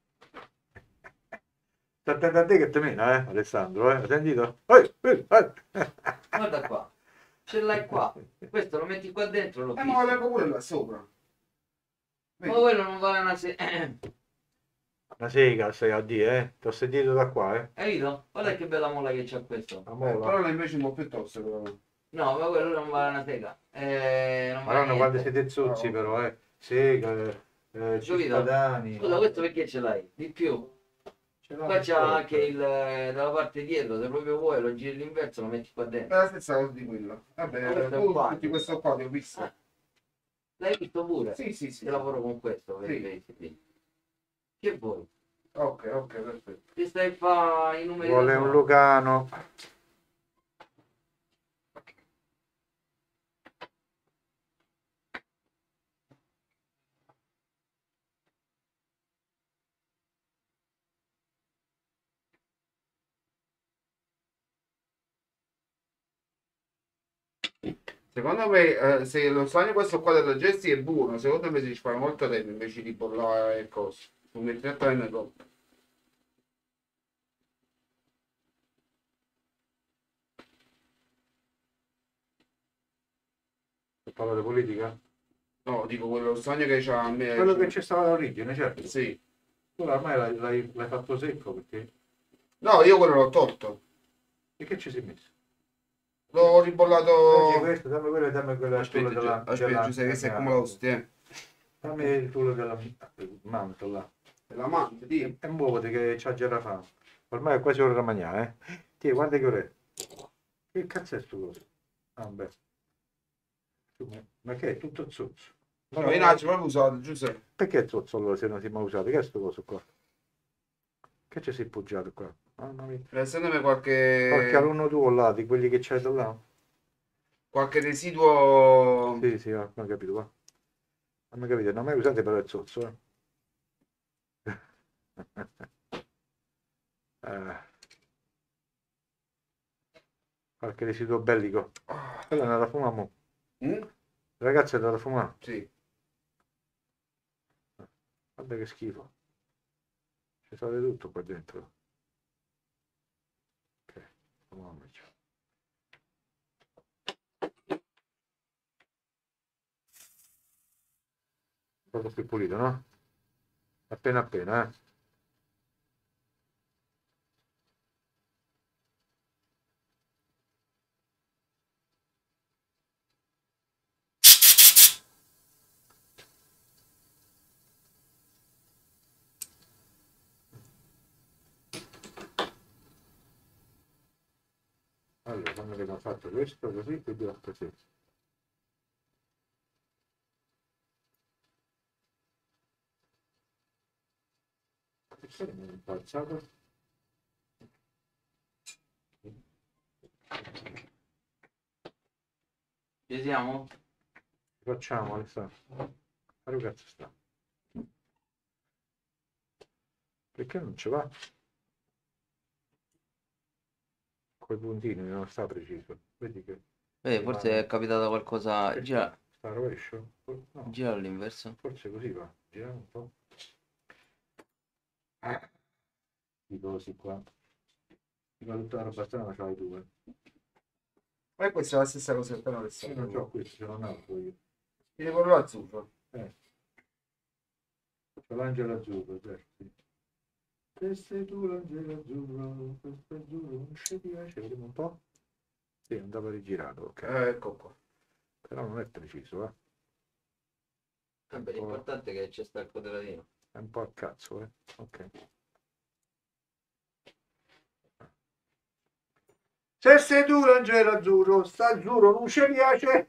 Sta attento a te che te mena, eh, Alessandro, eh? Hai sentito? Ehi, ehi, eh. guarda qua. Ce l'hai qua. Questo lo metti qua dentro e lo Eh, ma lo fissi. tengo pure là sopra. Ma Vedi? quello non vale una se... Una sega, stai a dire, eh? Ti ho sentito da qua, eh? Hai visto? Guarda che bella molla che c'ha questo. La Eh, mola. però là invece un po' più tosto però. No, ma quello non vale una sega. Eh, non vale Madonna, quando niente. siete zozzi Oh. però, eh? Sega, eh, Capito? cispadani. Scusa, questo perché ce l'hai? Di più. Ce l'ha Qua per c'è forza. anche il eh, dalla parte dietro, se proprio vuoi lo giri l'inverso lo metti qua È dentro. la stessa cosa di quello. Ma Vabbè, questo è tu un bagno. tutti questo qua ti ho visto. Ah. L'hai visto pure? Sì, sì, sì. Io lavoro con questo, vedi, Sì. vedi, vedi. Che vuoi? Ok, ok, perfetto. Ti stai a fare i numeri Vuole da un solo? Lucano. Secondo me, eh, se lo stagno questo qua della Jessie è buono, secondo me si ci fa molto tempo invece di bollare e cose. Non metti a time dopo. Parla di politica? No, dico quello sogno che c'ha a me. Quello che c'è stata all'origine, certo. Sì. Tu ormai l'hai, l'hai, l'hai fatto secco perché... No, io quello l'ho tolto. E che ci si è messo? L'ho Dammi ribollato. questo, dammi quello e dammi quello Aspetta, quello della... Gio- aspetta, Giuseppe, che sei come lo stiamo. Dammi il quello della manto là. La mano, ti. E muoviti che c'ha già la fame. Ormai è quasi ora da mangiare, eh. Tieni, guarda che ora è. Che cazzo è sto coso? Ah, beh. Ma che è tutto zozzo? No, io non ci proprio usato, Giuseppe. Perché zozzo allora se non si è mai usato? Che è sto coso qua? Che ci sei poggiato qua? Mamma mia. Prendetemi qualche. Qualche alunno tuo là, di quelli che c'hai da là? Qualche residuo. Sì, sì, ho capito, va. Non mi capite, non mai usate però il zozzo, eh. eh. Qualche residuo bellico. Quella è andata a fumare mo. Mm? Ragazzi è andata a fumare. Sì. Guarda che schifo. Ci sa di tutto qua dentro. Ok, fumiamoci. Un po' più pulito, no? Appena appena, eh. Allora, quando abbiamo fatto questo così, quindi ho così. Questo è un po' alzato. Ci siamo? Facciamo Alessandro. Ma che cazzo sta? Perché non ci va? Quei puntini non sta preciso. Vedi che Vedi, forse è capitato qualcosa. che Gira, sta a rovescio? No, gira all'inverso. forse così va. Giriamo un po'. Ah, i cosi qua. Ma tutta la roba strana ce l'hai tu, eh. Ma questa è la stessa cosa che però Io non ho questo, ce l'ho un altro io. Tieni quello azzurro. Eh. C'ho l'angelo azzurro, certo. Se sei tu l'angelo azzurro, questo azzurro non ci piace, vediamo un po'. Sì, andava rigirato, ok. Eh, ecco qua. Però non è preciso, eh. Vabbè, l'importante è che c'è sta il quadratino. È un po' a cazzo, eh. Ok. Se sei tu l'angelo azzurro, sta azzurro non ci piace.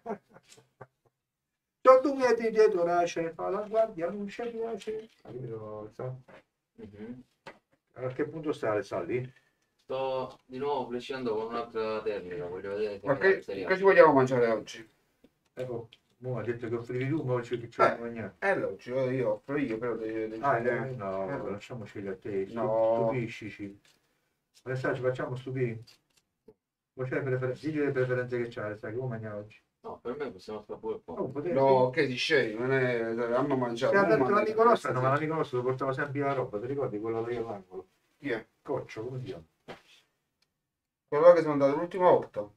Sono due metri dietro race, fa la guardia, non ci piace. Capito? Mhm. A che punto sta Alessandri? Sto di nuovo flashando con un'altra termica, voglio vedere se Ma mi che, alzeria. che ci vogliamo mangiare oggi? Ecco, mo ha detto che offrivi tu, ma ci che ci vuoi mangiare. Eh, lo ci voglio io, offro io, però devi devi Ah, scegliere. eh, no, Eh, lasciamoci a te, No. stupiscici. Alessandro, ci facciamo stupire. Poi c'è le preferenze, digli le preferenze che c'hai, sai, come mangiare oggi? No, per me possiamo fare pure qua. Oh, potevi- No, che si sceglie, non è. Abbiamo mangiato. Se ha non detto mangiato. l'amico nostro, no, ma l'amico nostro portava sempre la roba, ti ricordi quello lì all'angolo? Chi è? Coccio, come si chiama? Quello là che sono andato l'ultima volta.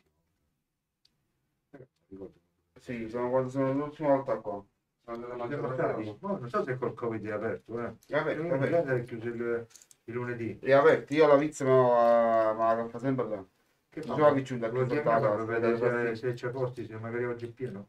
Eh, ricordo. Sì, sono quando sono l'ultima volta qua. Sono andato a Siamo mangiare stati- fuori. no, non so se col Covid è aperto, eh. È aperto, è In aperto. genere è chiuso il, il lunedì. È aperto, io la pizza ma la fa sempre là. Che Non so che ci da lo qui chiamiamo portata, per aspetta, vedere se, aspetta. se c'è posti, se magari oggi è pieno.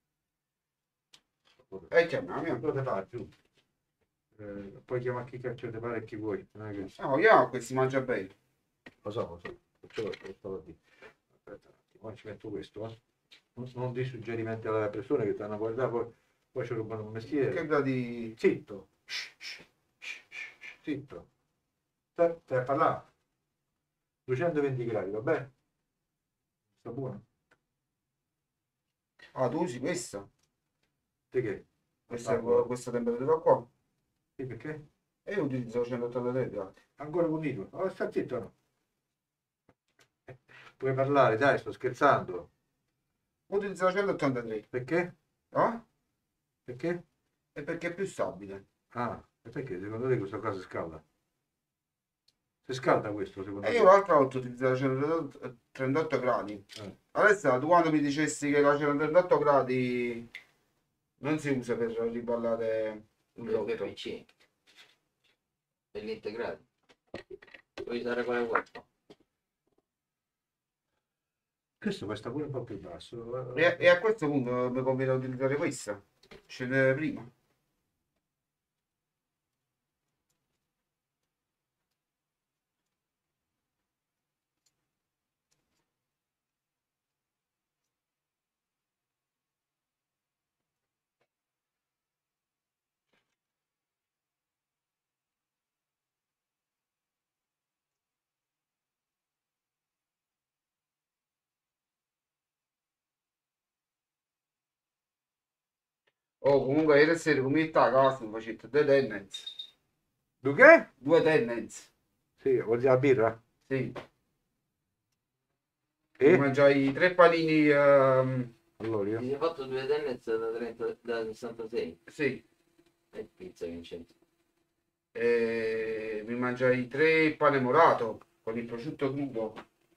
E chiamiamo. Cosa fa giù? Eh, puoi chiamare chi cacchio ti pare e chi vuoi. Non è che... No, io qui si mangia bene. Lo so, lo so. Perciò lo stavo a dire. Aspetta un attimo, ora ci metto questo, eh. Non, non di suggerimenti alle persone che stanno a guardare, poi, poi ci rubano un mestiere. Che da di. Zitto. Shh, shh, shh, shh, zitto. Stai, stai a parlare. duecentoventi gradi, va bene? Sta buono? Ah, tu usi questa? Te che? Questa, Ah, buono. questa temperatura qua? Sì, perché? E io utilizzo centottantatre gradi. Ancora condito. Oh, sta zitto o no? Puoi parlare, dai, sto scherzando. Utilizzo centottantatré. Perché? No? Perché? E perché è più stabile. Ah, e perché secondo te questa cosa scalda? Si scalda questo secondo E me? io l'altra volta ho utilizzato la centotrentotto gradi. Eh. Adesso tu quando mi dicessi che la centotrentotto gradi non si usa per riballare un il lotto. P C e l'integrato. Puoi usare quale vuoi. Questo costa pure un po' più basso. E, e a questo punto mi conviene utilizzare questa. Scegliere prima. Oh, comunque ieri sera come sta a casa mi facete due tendenze. Tu che? Due tendenze. Sì, vuol dire la birra? Sì. E? Mi mangiai tre panini. ehm, Allora Ti io. sei fatto due tennis da, trenta, da sessantasei sì. e pizza Vincenzo. E mi mangiai tre pane morato con il prosciutto crudo.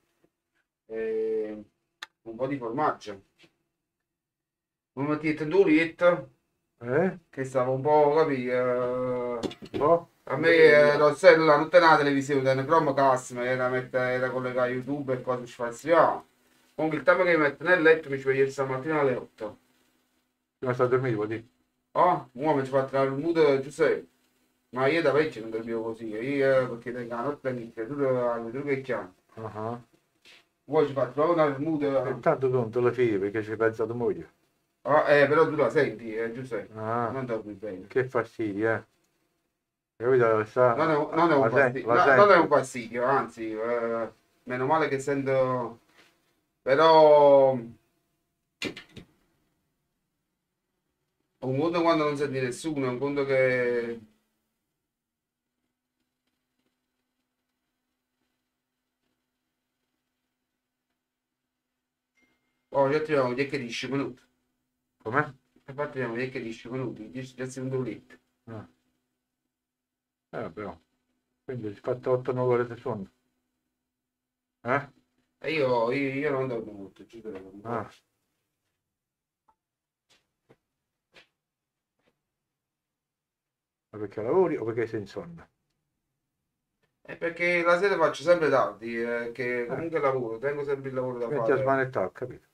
E un po' di formaggio. Mi metti due liette Eh? che stava un po', capi? eh, Un po'? A me eh, non c'è la notte nella televisione, era Chromecast, ma era, mette- era collegato a YouTube e cose spaziali. Comunque il tempo che mi metto nel letto mi ci sveglio stamattina alle otto. Prima sta a dormire, vuol dire? Oh, ora mi ci fa tirare il mood, tu sai. Ma io da vecchio non dormivo così, io eh, perché tengo la notte inizia, tu tu che chiami. Ah. Poi ci fa trovare il mood. E eh, tanto tu non te la figli perché ci pensa tua moglie. ah, eh, però tu la senti, eh, tu sai. Ah, Non dormi bene. che fastidio, eh. Capito? Sta... Non è, non è un la sen- fastidio, la no, non è un senti? fastidio, anzi, eh, meno male che sento. Però un conto quando non senti nessuno, un conto che. Oh, già tiriamo dieci minuti. Com'è? E poi tiriamo dieci minuti, dieci secondi lì. Ah. Eh, però. Quindi si fatta otto nove ore di sonno. Eh? E io, io, io non dormo molto, ci credo. Ah. Ma perché lavori o perché sei insonno? È perché la sera faccio sempre tardi, eh, che Eh, comunque lavoro, tengo sempre il lavoro da metti a fare. smanettare, ho capito?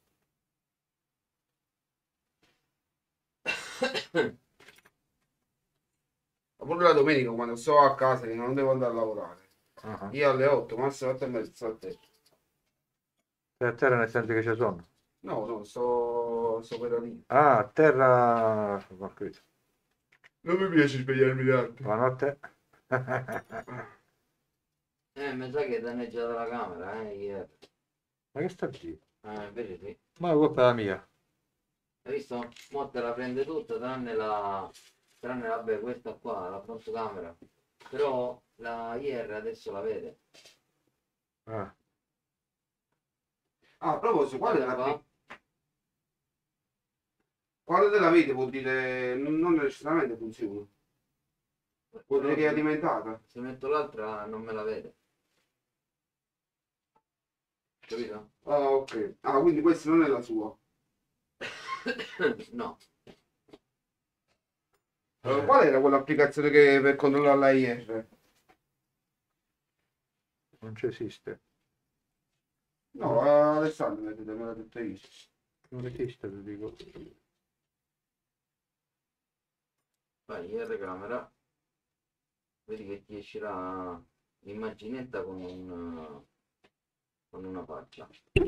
Ma pure la domenica quando sto a casa che non devo andare a lavorare. Ah. Io alle otto, massimo otto e mezza sto a terra. Sei a terra nel senso che c'è sonno? No, no, sto, sto per la linea. Ah, a terra... ho capito. Non mi piace svegliarmi tardi. Buonanotte. Eh, mi sa che hai danneggiato la camera, eh, ieri. Ma che sta lì? Eh, invece sì. Ma la colpa è la mia. Hai visto? Mo te la prende tutta, tranne la... tranne, vabbè, questa qua, la front camera. Però la I R adesso la vede. Ah. Ah, a proposito, quale Guarda della, qua. quale della vede vuol dire non non necessariamente funziona. Vuol dire che è alimentata. Se metto l'altra non me la vede. Capito? Ah, ok. Ah, quindi questa non è la sua. No. Eh, qual era quell'applicazione che per controllare la I R? Non ci esiste. No, eh, Alessandro me me l'ha detto io. Non esiste, ti dico. Fai I R camera. Vedi che ti uscirà l'immaginetta con un... con una faccia.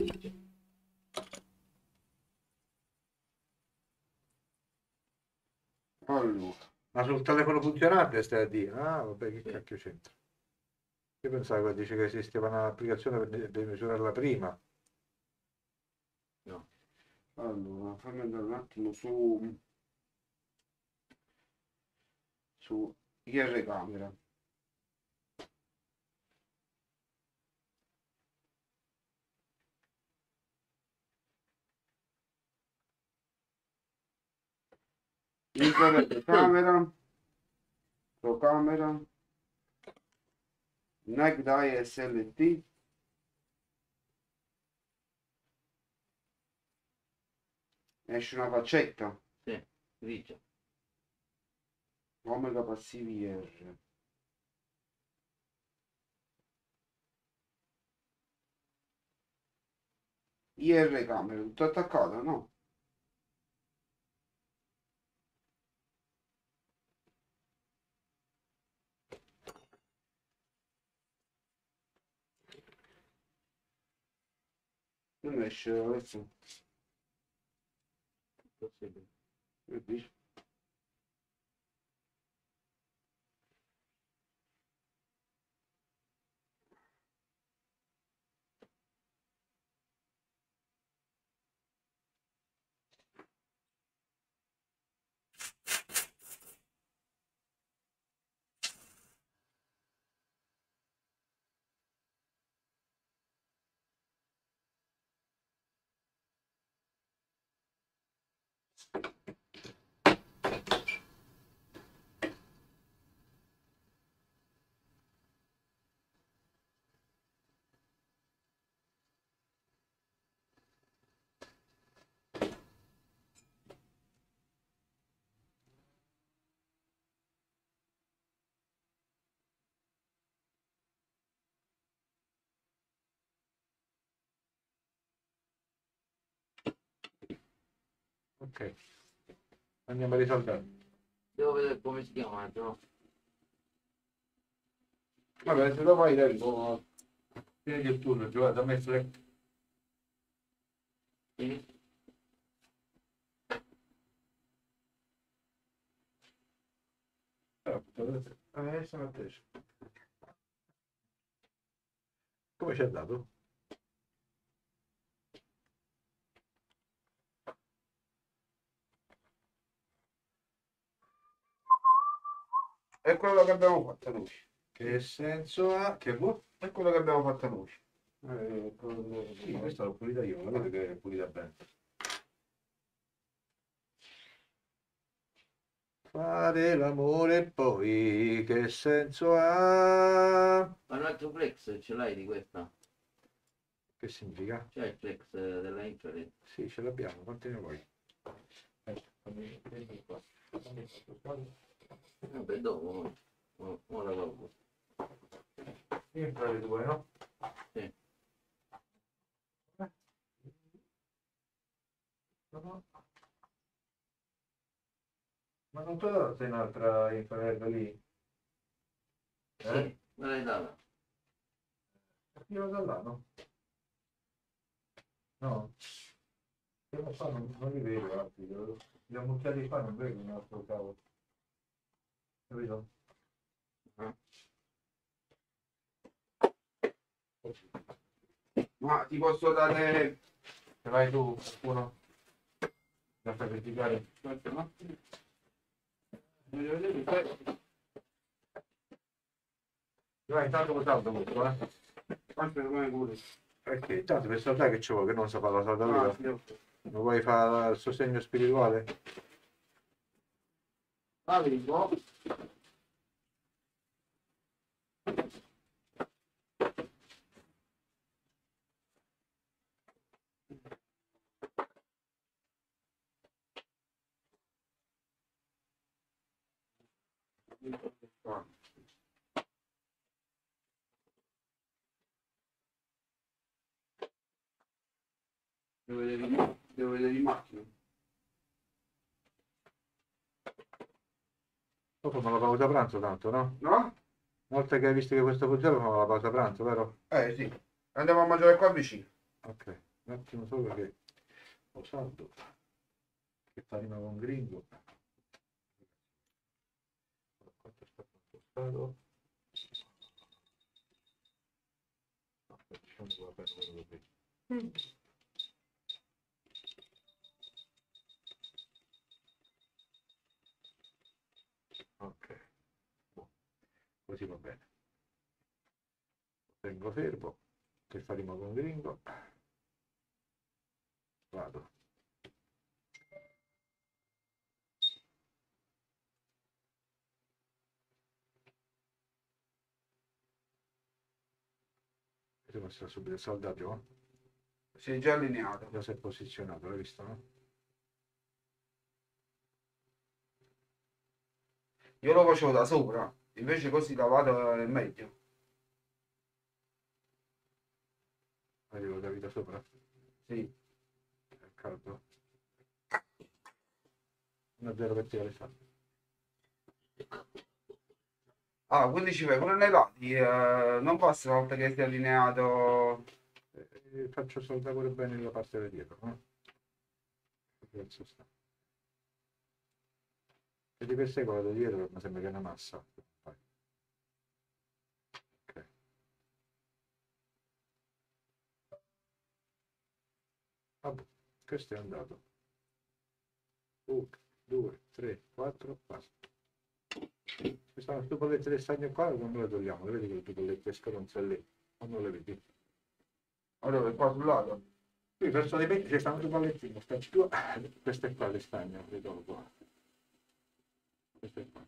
Allora. Ma sul telefono funzionante stai a dire? Ah, vabbè, che Sì. cacchio c'entra? Io pensavo che dice che esisteva un'applicazione per, per misurarla prima. No. Allora, fammi andare un attimo su su I R camera. Infrared camera, pro camera. Nike Dye S L T. Esce una faccetta. Sì, grigia. Omega passivi R. I R camera, tutto attaccato, no? Non esce adesso. Possibile. Che dici? Ok, andiamo a risolvere. Devo vedere come si chiama, no? Vabbè, se lo fai tempo. Tieni il turno, Giovanni, ha messo le... Sì. Eh, sono atteso. Come ci è dato? È quello che abbiamo fatto noi. Che senso ha? Che vuoi? È quello che abbiamo fatto noi. Eh, con- sì, questa l'ho pulita io, ma vedete che è pulita bene. Fare l'amore poi, che senso ha? Ma un altro flex ce l'hai di questa? Che significa? C'è il flex della infrared? Sì, ce l'abbiamo, quanti ne vuoi? Eh, fammi- prendi qua. Fammi qua. Vabbè, dopo, mo- mo la provo. Infrared due, no? Sì. No, no. Ma non te la sei un'altra infrared lì? Eh? Sì, me l'hai data. Io da là, no? No? Io non so, non, non li vedo, guardi, li ho mucchiati qua, non vedo un altro cavolo. Capito? Ah. Ma ti posso dare. Se vai tu, qualcuno, da fai verificare. Aspetta un attimo. Voglio vedere il pezzo. Vai, intanto lo saldo questo, eh? Aspetta, come pure. Perché intanto per saltare che ci vuole, che non sa fare la saldatura. Ah, sì, ok. Non vuoi fare il sostegno spirituale? Apri un po'. Devo vedere, in- devo vedere in macchina. Dopo fa la pausa pranzo tanto, no? No? Una volta che hai visto che questo funziona, fa la pausa pranzo, vero? Eh sì. Andiamo a mangiare qua vicino. Ok, un attimo solo che lo saldo. Che farina con gringo. Quanto sta spostato? No, diciamo che va bene quello così. Ok, boh, così va bene. Tengo fermo, che faremo con gringo. Vado. Devo essere subito il saldaggio. Si è già allineato. Già si è posizionato, l'hai visto, no? Io lo facevo da sopra, invece così lavato è meglio. Ah, io lo davi da sopra? Sì. È caldo. uno zero per te, Alessandro. Ah, quindi ci fai pure nei lati, eh, non basta una volta che si è allineato. Eh, faccio soldare pure bene la parte da dietro, no? Cazzo sta. E di per sé quello da dietro mi sembra che è una massa. Vai. Ok. Vabbè, questo è andato. uno, due, tre, quattro, basta. Questa tuboletta del stagno qua non me la togliamo, vedi che le tubolette scaronze lì, non le vedi? Allora, qua sul lato. Qui verso le venti ci stanno due pallettine, stacci due, queste qua le stagno, le do qua. Queste qua.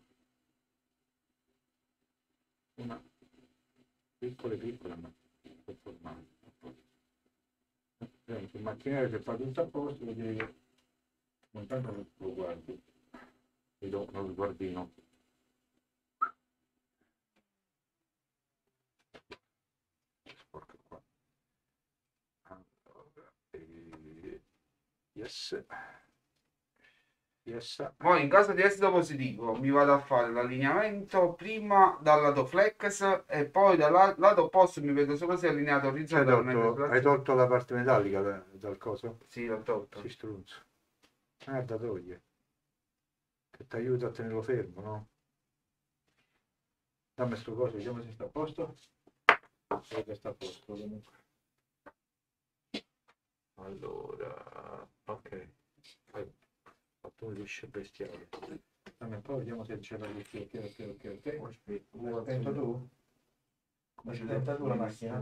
Una piccola piccola ma per formale. Vediamo sul macchinario che fa tutto a posto, vuol dire che intanto non lo guardi, vi do uno sguardino. Sporco qua. Allora, e... yes. Yes. Poi in caso di esito positivo mi vado a fare l'allineamento prima dal lato flex e poi dal la- lato opposto mi vedo solo se è allineato Hai orizzontalmente. tolto, hai tolto la parte metallica da- dal coso? Sì, l'ho tolto. Si strunza. Ah, da toglie. Che ti aiuta a tenerlo fermo, no? Dammi sto coso, vediamo se sta a posto. So che sta a posto comunque. Allora, ok. Hai fatto un liscio bestiale. Dammi un po', vediamo se c'è la liscia. Ok, ok, ok, ok. Come l'hai attento tu? Come ci attenta tu la macchina?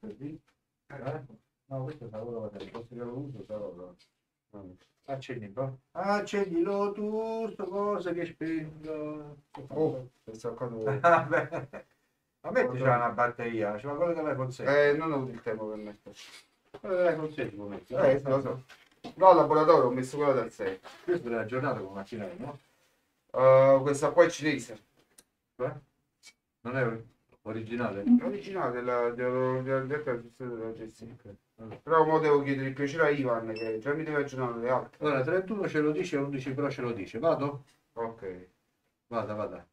Eh? No, questo sta ora, il posto che lo uso, sta ora. Accendi un po'. Accendilo tu, sto cosa che spengo. Oh, questo accaduto. Vabbè. Ma metti c'è una batteria, c'è quello dell'iPhone sei. Eh, non ho avuto il tempo per metterci. Quello dell'iPhone sei può mettere. Eh, lo so. No, al laboratorio ho messo quella del sei. Questo è della giornata con macchinari, no? Uh, questa qua è cinese. Eh? Non è originale? L'originale della della della della della gestione. Però mo devo chiedere il piacere a Ivan che già mi deve aggiornare le altre. Ora trentuno ce lo dice, undici Pro ce lo dice. Vado? Ok. Vada, vada.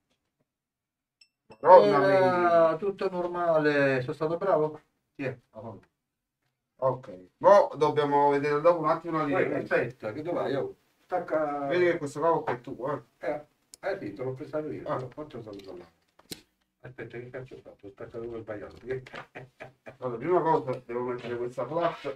Madonna Era mia. tutto normale, sono stato bravo? Sì, eh. Ok. Mo dobbiamo vedere dopo un attimo la Poi, linea. aspetta, che dove vai? Oh? Stacca... Vedi che questo cavo è tuo, eh. Eh, eh sì, te l'ho prestato io. Ah. Quanto sono stato là? Aspetta, che cazzo ho fatto? Aspetta, dove ho sbagliato? Allora, prima cosa devo mettere questa flat.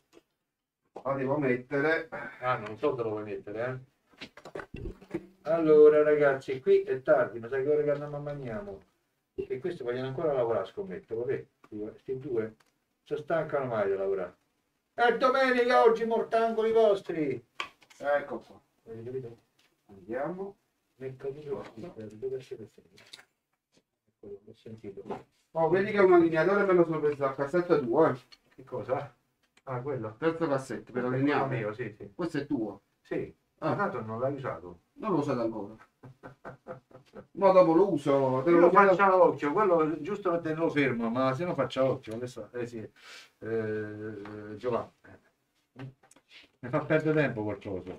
La devo mettere. Ah, non so dove lo vuoi mettere, eh? Allora, ragazzi, qui è tardi, ma sai che ora che andiamo a mangiamo? E questi vogliono ancora lavorare, scommetto, vabbè. Questi due si stancano mai di lavorare. È domenica oggi, mortangoli vostri! Ecco qua. Avete capito? Andiamo. Meccanismo, dove siete finiti? Eccolo, l'ho sentito. Oh, vedi che è un allineatore me lo sono preso dal cassetto tuo, eh. Che cosa? Ah, quello? Terzo cassetto per Quello allineare. mio, sì, sì. Questo è tuo. Sì, Ah. ma tanto non l'hai usato. Non lo usate ancora. Ma dopo lo uso. Te Io lo lo chiedo- faccio a occhio, quello giusto per tenerlo fermo, ma se no faccio a occhio. Adesso, eh sì, eh, Giovanni, eh. mi fa perdere tempo qualcosa.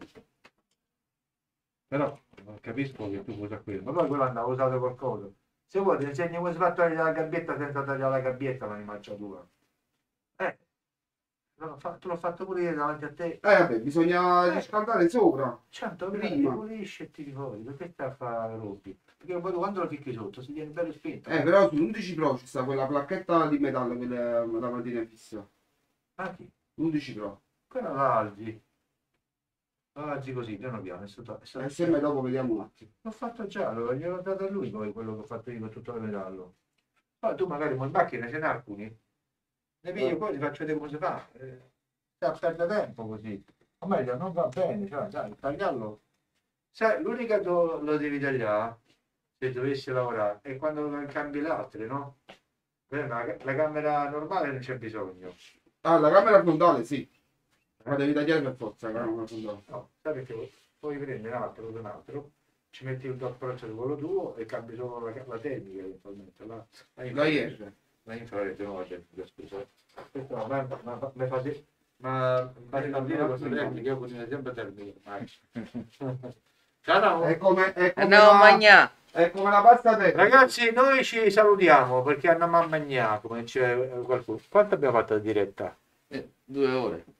Però non capisco che tu usa quello, ma poi quello andava usato qualcosa. Se vuoi ti insegni come si fa a togliere la gabbietta senza tagliare la gabbietta, l'animacciatura. Eh, l'ho fatto, l'ho fatto pure io davanti a te. Eh vabbè, bisogna Eh. riscaldare sopra. Certo, Prima. prima pulisci e tiri fuori, perché stai a fare rotti? Perché poi quando lo ficchi sotto si viene bello spinto. Eh, però sull'undici Pro ci sta quella placchetta di metallo, quella la mattina fissa. Ah, chi? l'undici Pro. Quella la alzi. La alzi così, piano piano. È stato, è stato E se me dopo vediamo un attimo. L'ho fatto già, lo- gliel'ho dato a lui poi quello che ho fatto io con tutto il metallo. Poi tu magari con macchine ce n'è alcuni. Ne pigli Eh. poi ti faccio vedere come si fa. Eh, stai a perdere tempo così. O meglio, non va bene, cioè, dai, tagliarlo. Sai, l'unica che lo devi tagliare, se dovessi lavorare, è quando cambi le altre, no? Eh, ma la, la camera normale non c'è bisogno. Ah, la camera frontale, sì. Ma devi tagliare per forza la camera frontale. No, sai perché puoi prendere un altro un altro, ci metti il tuo approccio di quello tuo e cambi solo la, la tecnica eventualmente. La, la, La infrared, I R. la infrared, no, la tecnica, scusa. Questo no, ma, ma, ma, mi fa di- ma ma fa dire questa tecnica, io continuo sempre a termine ormai. Ciao, È come, è come Andiamo a la, mangiare. è come la pasta tecnica. ragazzi, noi ci salutiamo perché andiamo a mangiare, come c'è qualcuno. Quanto abbiamo fatto di diretta? Eh, due ore.